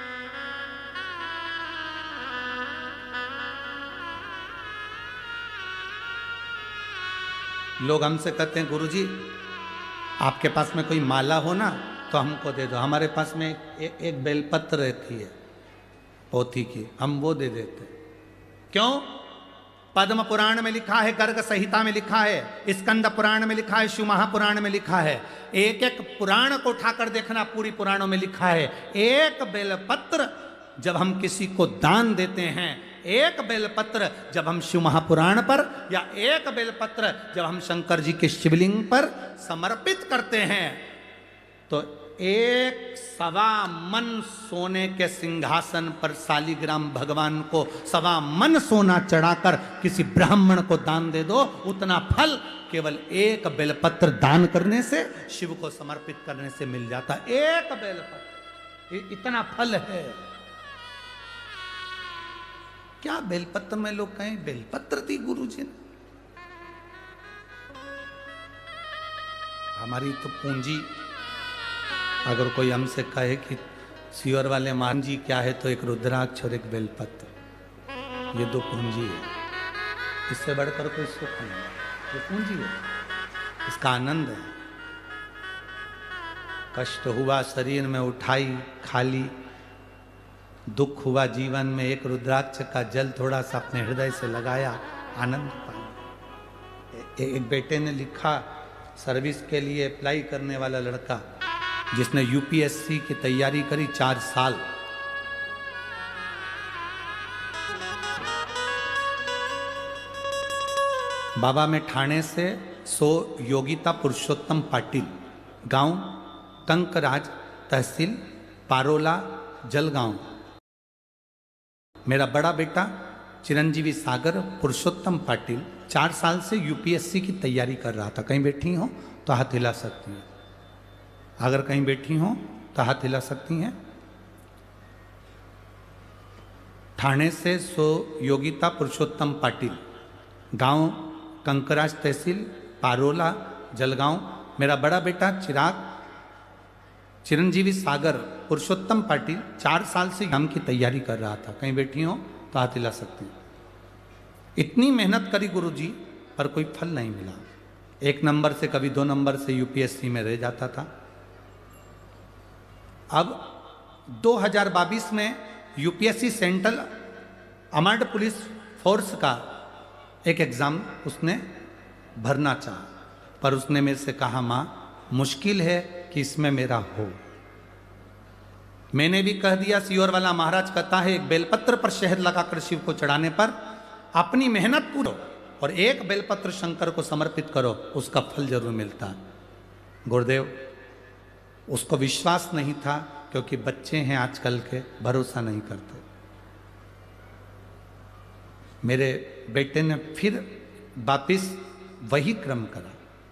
लोग हमसे कहते हैं गुरुजी आपके पास में कोई माला हो ना तो हमको दे दो। हमारे पास में एक, एक बेलपत्र रहती है पोथी की, हम वो दे देते। क्यों? पद्म पुराण में लिखा है, गर्ग संहिता में लिखा है, स्कंद पुराण में लिखा है, शिव महापुराण में लिखा है। एक एक पुराण को उठाकर देखना, पूरी पुराणों में लिखा है एक बेलपत्र जब हम किसी को दान देते हैं, एक बेलपत्र जब हम शिव महापुराण पर, या एक बेलपत्र जब हम शंकर जी के शिवलिंग पर समर्पित करते हैं, तो एक सवा मन सोने के सिंहासन पर शालिग्राम भगवान को सवा मन सोना चढ़ाकर किसी ब्राह्मण को दान दे दो, उतना फल केवल एक बेलपत्र दान करने से, शिव को समर्पित करने से मिल जाता। एक बेलपत्र, इतना फल है। क्या बेलपत्र में लोग कहें बेलपत्र दी गुरुजी ने? हमारी तो पूंजी, अगर कोई हमसे कहे कि सियोर वाले मान जी क्या है, तो एक रुद्राक्ष और एक बेलपत्र, ये दो पूंजी है, इससे बढ़कर कोई सुख नहीं, ये पूंजी है। इसका आनंद है। कष्ट हुआ शरीर में उठाई खाली, दुख हुआ जीवन में एक रुद्राक्ष का जल थोड़ा सा अपने हृदय से लगाया, आनंद पाया। एक बेटे ने लिखा, सर्विस के लिए अप्लाई करने वाला लड़का जिसने यूपीएससी की तैयारी करी चार साल, बाबा में ठाणे से सो योगिता पुरुषोत्तम पाटिल, गांव कंकराज, तहसील पारोला, जलगांव। मेरा बड़ा बेटा चिरंजीवी सागर पुरुषोत्तम पाटिल चार साल से यूपीएससी की तैयारी कर रहा था। कहीं बैठी हो तो हाथ हिला सकती हैं, अगर कहीं बैठी हो तो हाथ हिला सकती हैं। ठाणे से सो योगिता पुरुषोत्तम पाटिल, गांव कंकराज, तहसील पारोला, जलगांव। मेरा बड़ा बेटा चिराग चिरंजीवी सागर पुरुषोत्तम पाटिल चार साल से एग्जाम की तैयारी कर रहा था। कहीं बैठी हो तो हाथ हिला सकती हैं। इतनी मेहनत करी गुरुजी, पर कोई फल नहीं मिला। एक नंबर से कभी दो नंबर से यूपीएससी में रह जाता था। अब दो हज़ार बाईस में UPSC central armed police force का एक एग्जाम उसने भरना चाहा, पर उसने मेरे से कहा, मां मुश्किल है कि इसमें मेरा हो। मैंने भी कह दिया, सियोर वाला महाराज कहता है एक बेलपत्र पर शहद लगाकर शिव को चढ़ाने पर अपनी मेहनत पूरी और एक बेलपत्र शंकर को समर्पित करो, उसका फल जरूर मिलता है। गुरुदेव उसको विश्वास नहीं था, क्योंकि बच्चे हैं आजकल के, भरोसा नहीं करते। मेरे बेटे ने फिर वापिस वही क्रम करा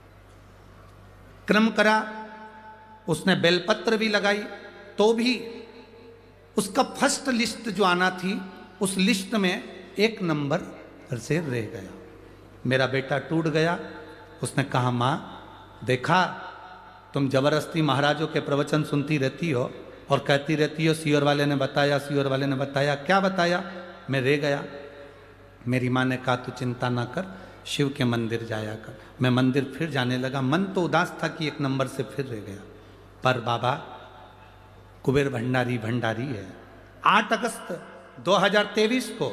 क्रम करा उसने बेलपत्र भी लगाई, तो भी उसका फर्स्ट लिस्ट जो आना थी, उस लिस्ट में एक नंबर से रह गया। मेरा बेटा टूट गया। उसने कहा, मां देखा, तुम जबरदस्ती महाराजों के प्रवचन सुनती रहती हो और कहती रहती हो सियोर वाले ने बताया, सियोर वाले ने बताया। क्या बताया? मैं रह गया। मेरी माँ ने कहा, तू चिंता ना कर, शिव के मंदिर जाया कर। मैं मंदिर फिर जाने लगा। मन तो उदास था कि एक नंबर से फिर रह गया, पर बाबा कुबेर भंडारी भंडारी है। आठ अगस्त दो हज़ार तेईस को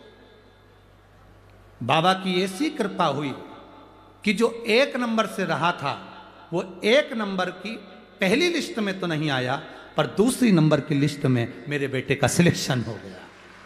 बाबा की ऐसी कृपा हुई कि जो एक नंबर से रहा था, वो एक नंबर की पहली लिस्ट में तो नहीं आया, पर दूसरी नंबर की लिस्ट में मेरे बेटे का सिलेक्शन हो गया।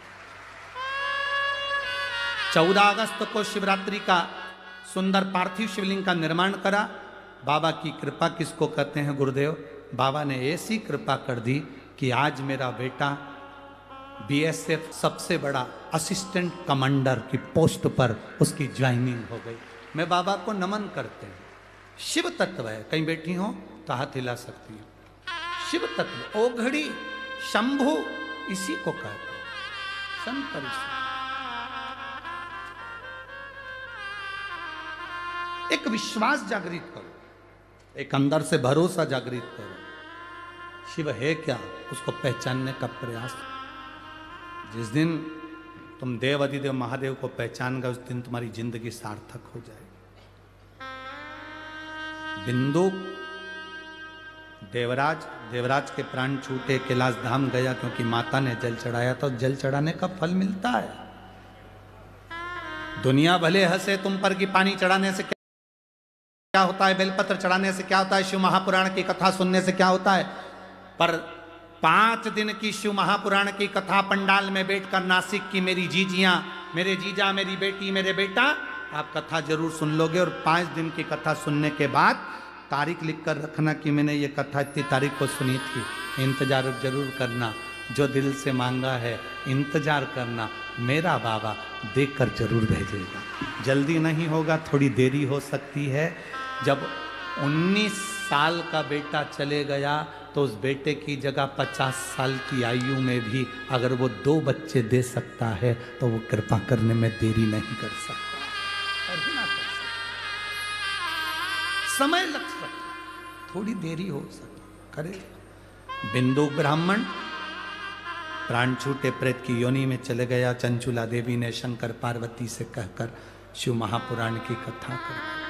चौदह अगस्त को शिवरात्रि का सुंदर पार्थिव शिवलिंग का निर्माण करा। बाबा की कृपा किसको कहते हैं गुरुदेव? बाबा ने ऐसी कृपा कर दी कि आज मेरा बेटा बीएसएफ सबसे बड़ा असिस्टेंट कमांडर की पोस्ट पर उसकी ज्वाइनिंग हो गई। मैं बाबा को नमन करते हैं। शिव तत्व है। कहीं बैठी हो तो हाथ हिला सकती हूँ। शिव तत्व, ओघड़ी, शंभु, इसी को कहते हैं शंकर। एक विश्वास जागृत करो, एक अंदर से भरोसा जागृत करो। शिव है क्या, उसको पहचानने का प्रयास। जिस दिन तुम देव अधिदेव महादेव को पहचान गए, उस दिन तुम्हारी जिंदगी सार्थक हो जाएगी। बिंदु देवराज देवराज के प्राण छूटे, कैलाश धाम गया क्योंकि माता ने जल चढ़ाया, तो जल चढ़ाने का फल मिलता है। दुनिया भले हंसे तुम पर कि पानी चढ़ाने से क्या होता है, बेलपत्र चढ़ाने से क्या होता है, शिव महापुराण की कथा सुनने से क्या होता है, पर पांच दिन की शिव महापुराण की कथा पंडाल में बैठकर नासिक की मेरी जीजियां, मेरे जीजा, मेरी बेटी, मेरे बेटा, आप कथा जरूर सुन लोगे। और पांच दिन की कथा सुनने के बाद तारीख लिखकर रखना कि मैंने ये कथा इतनी तारीख को सुनी थी। इंतजार जरूर करना, जो दिल से मांगा है इंतजार करना, मेरा बाबा देखकर जरूर भेजेगा। जल्दी नहीं होगा, थोड़ी देरी हो सकती है। जब उन्नीस साल का बेटा चले गया, तो उस बेटे की जगह पचास साल की आयु में भी अगर वो दो बच्चे दे सकता है, तो वो कृपा करने में देरी नहीं कर सकता, कर ना कर सकता। समय लग सकता, थोड़ी देरी हो सकती, करे। बिंदु ब्राह्मण प्राण छूटे प्रेत की योनि में चले गया। चंचुला देवी ने शंकर पार्वती से कहकर शिव महापुराण की कथा कर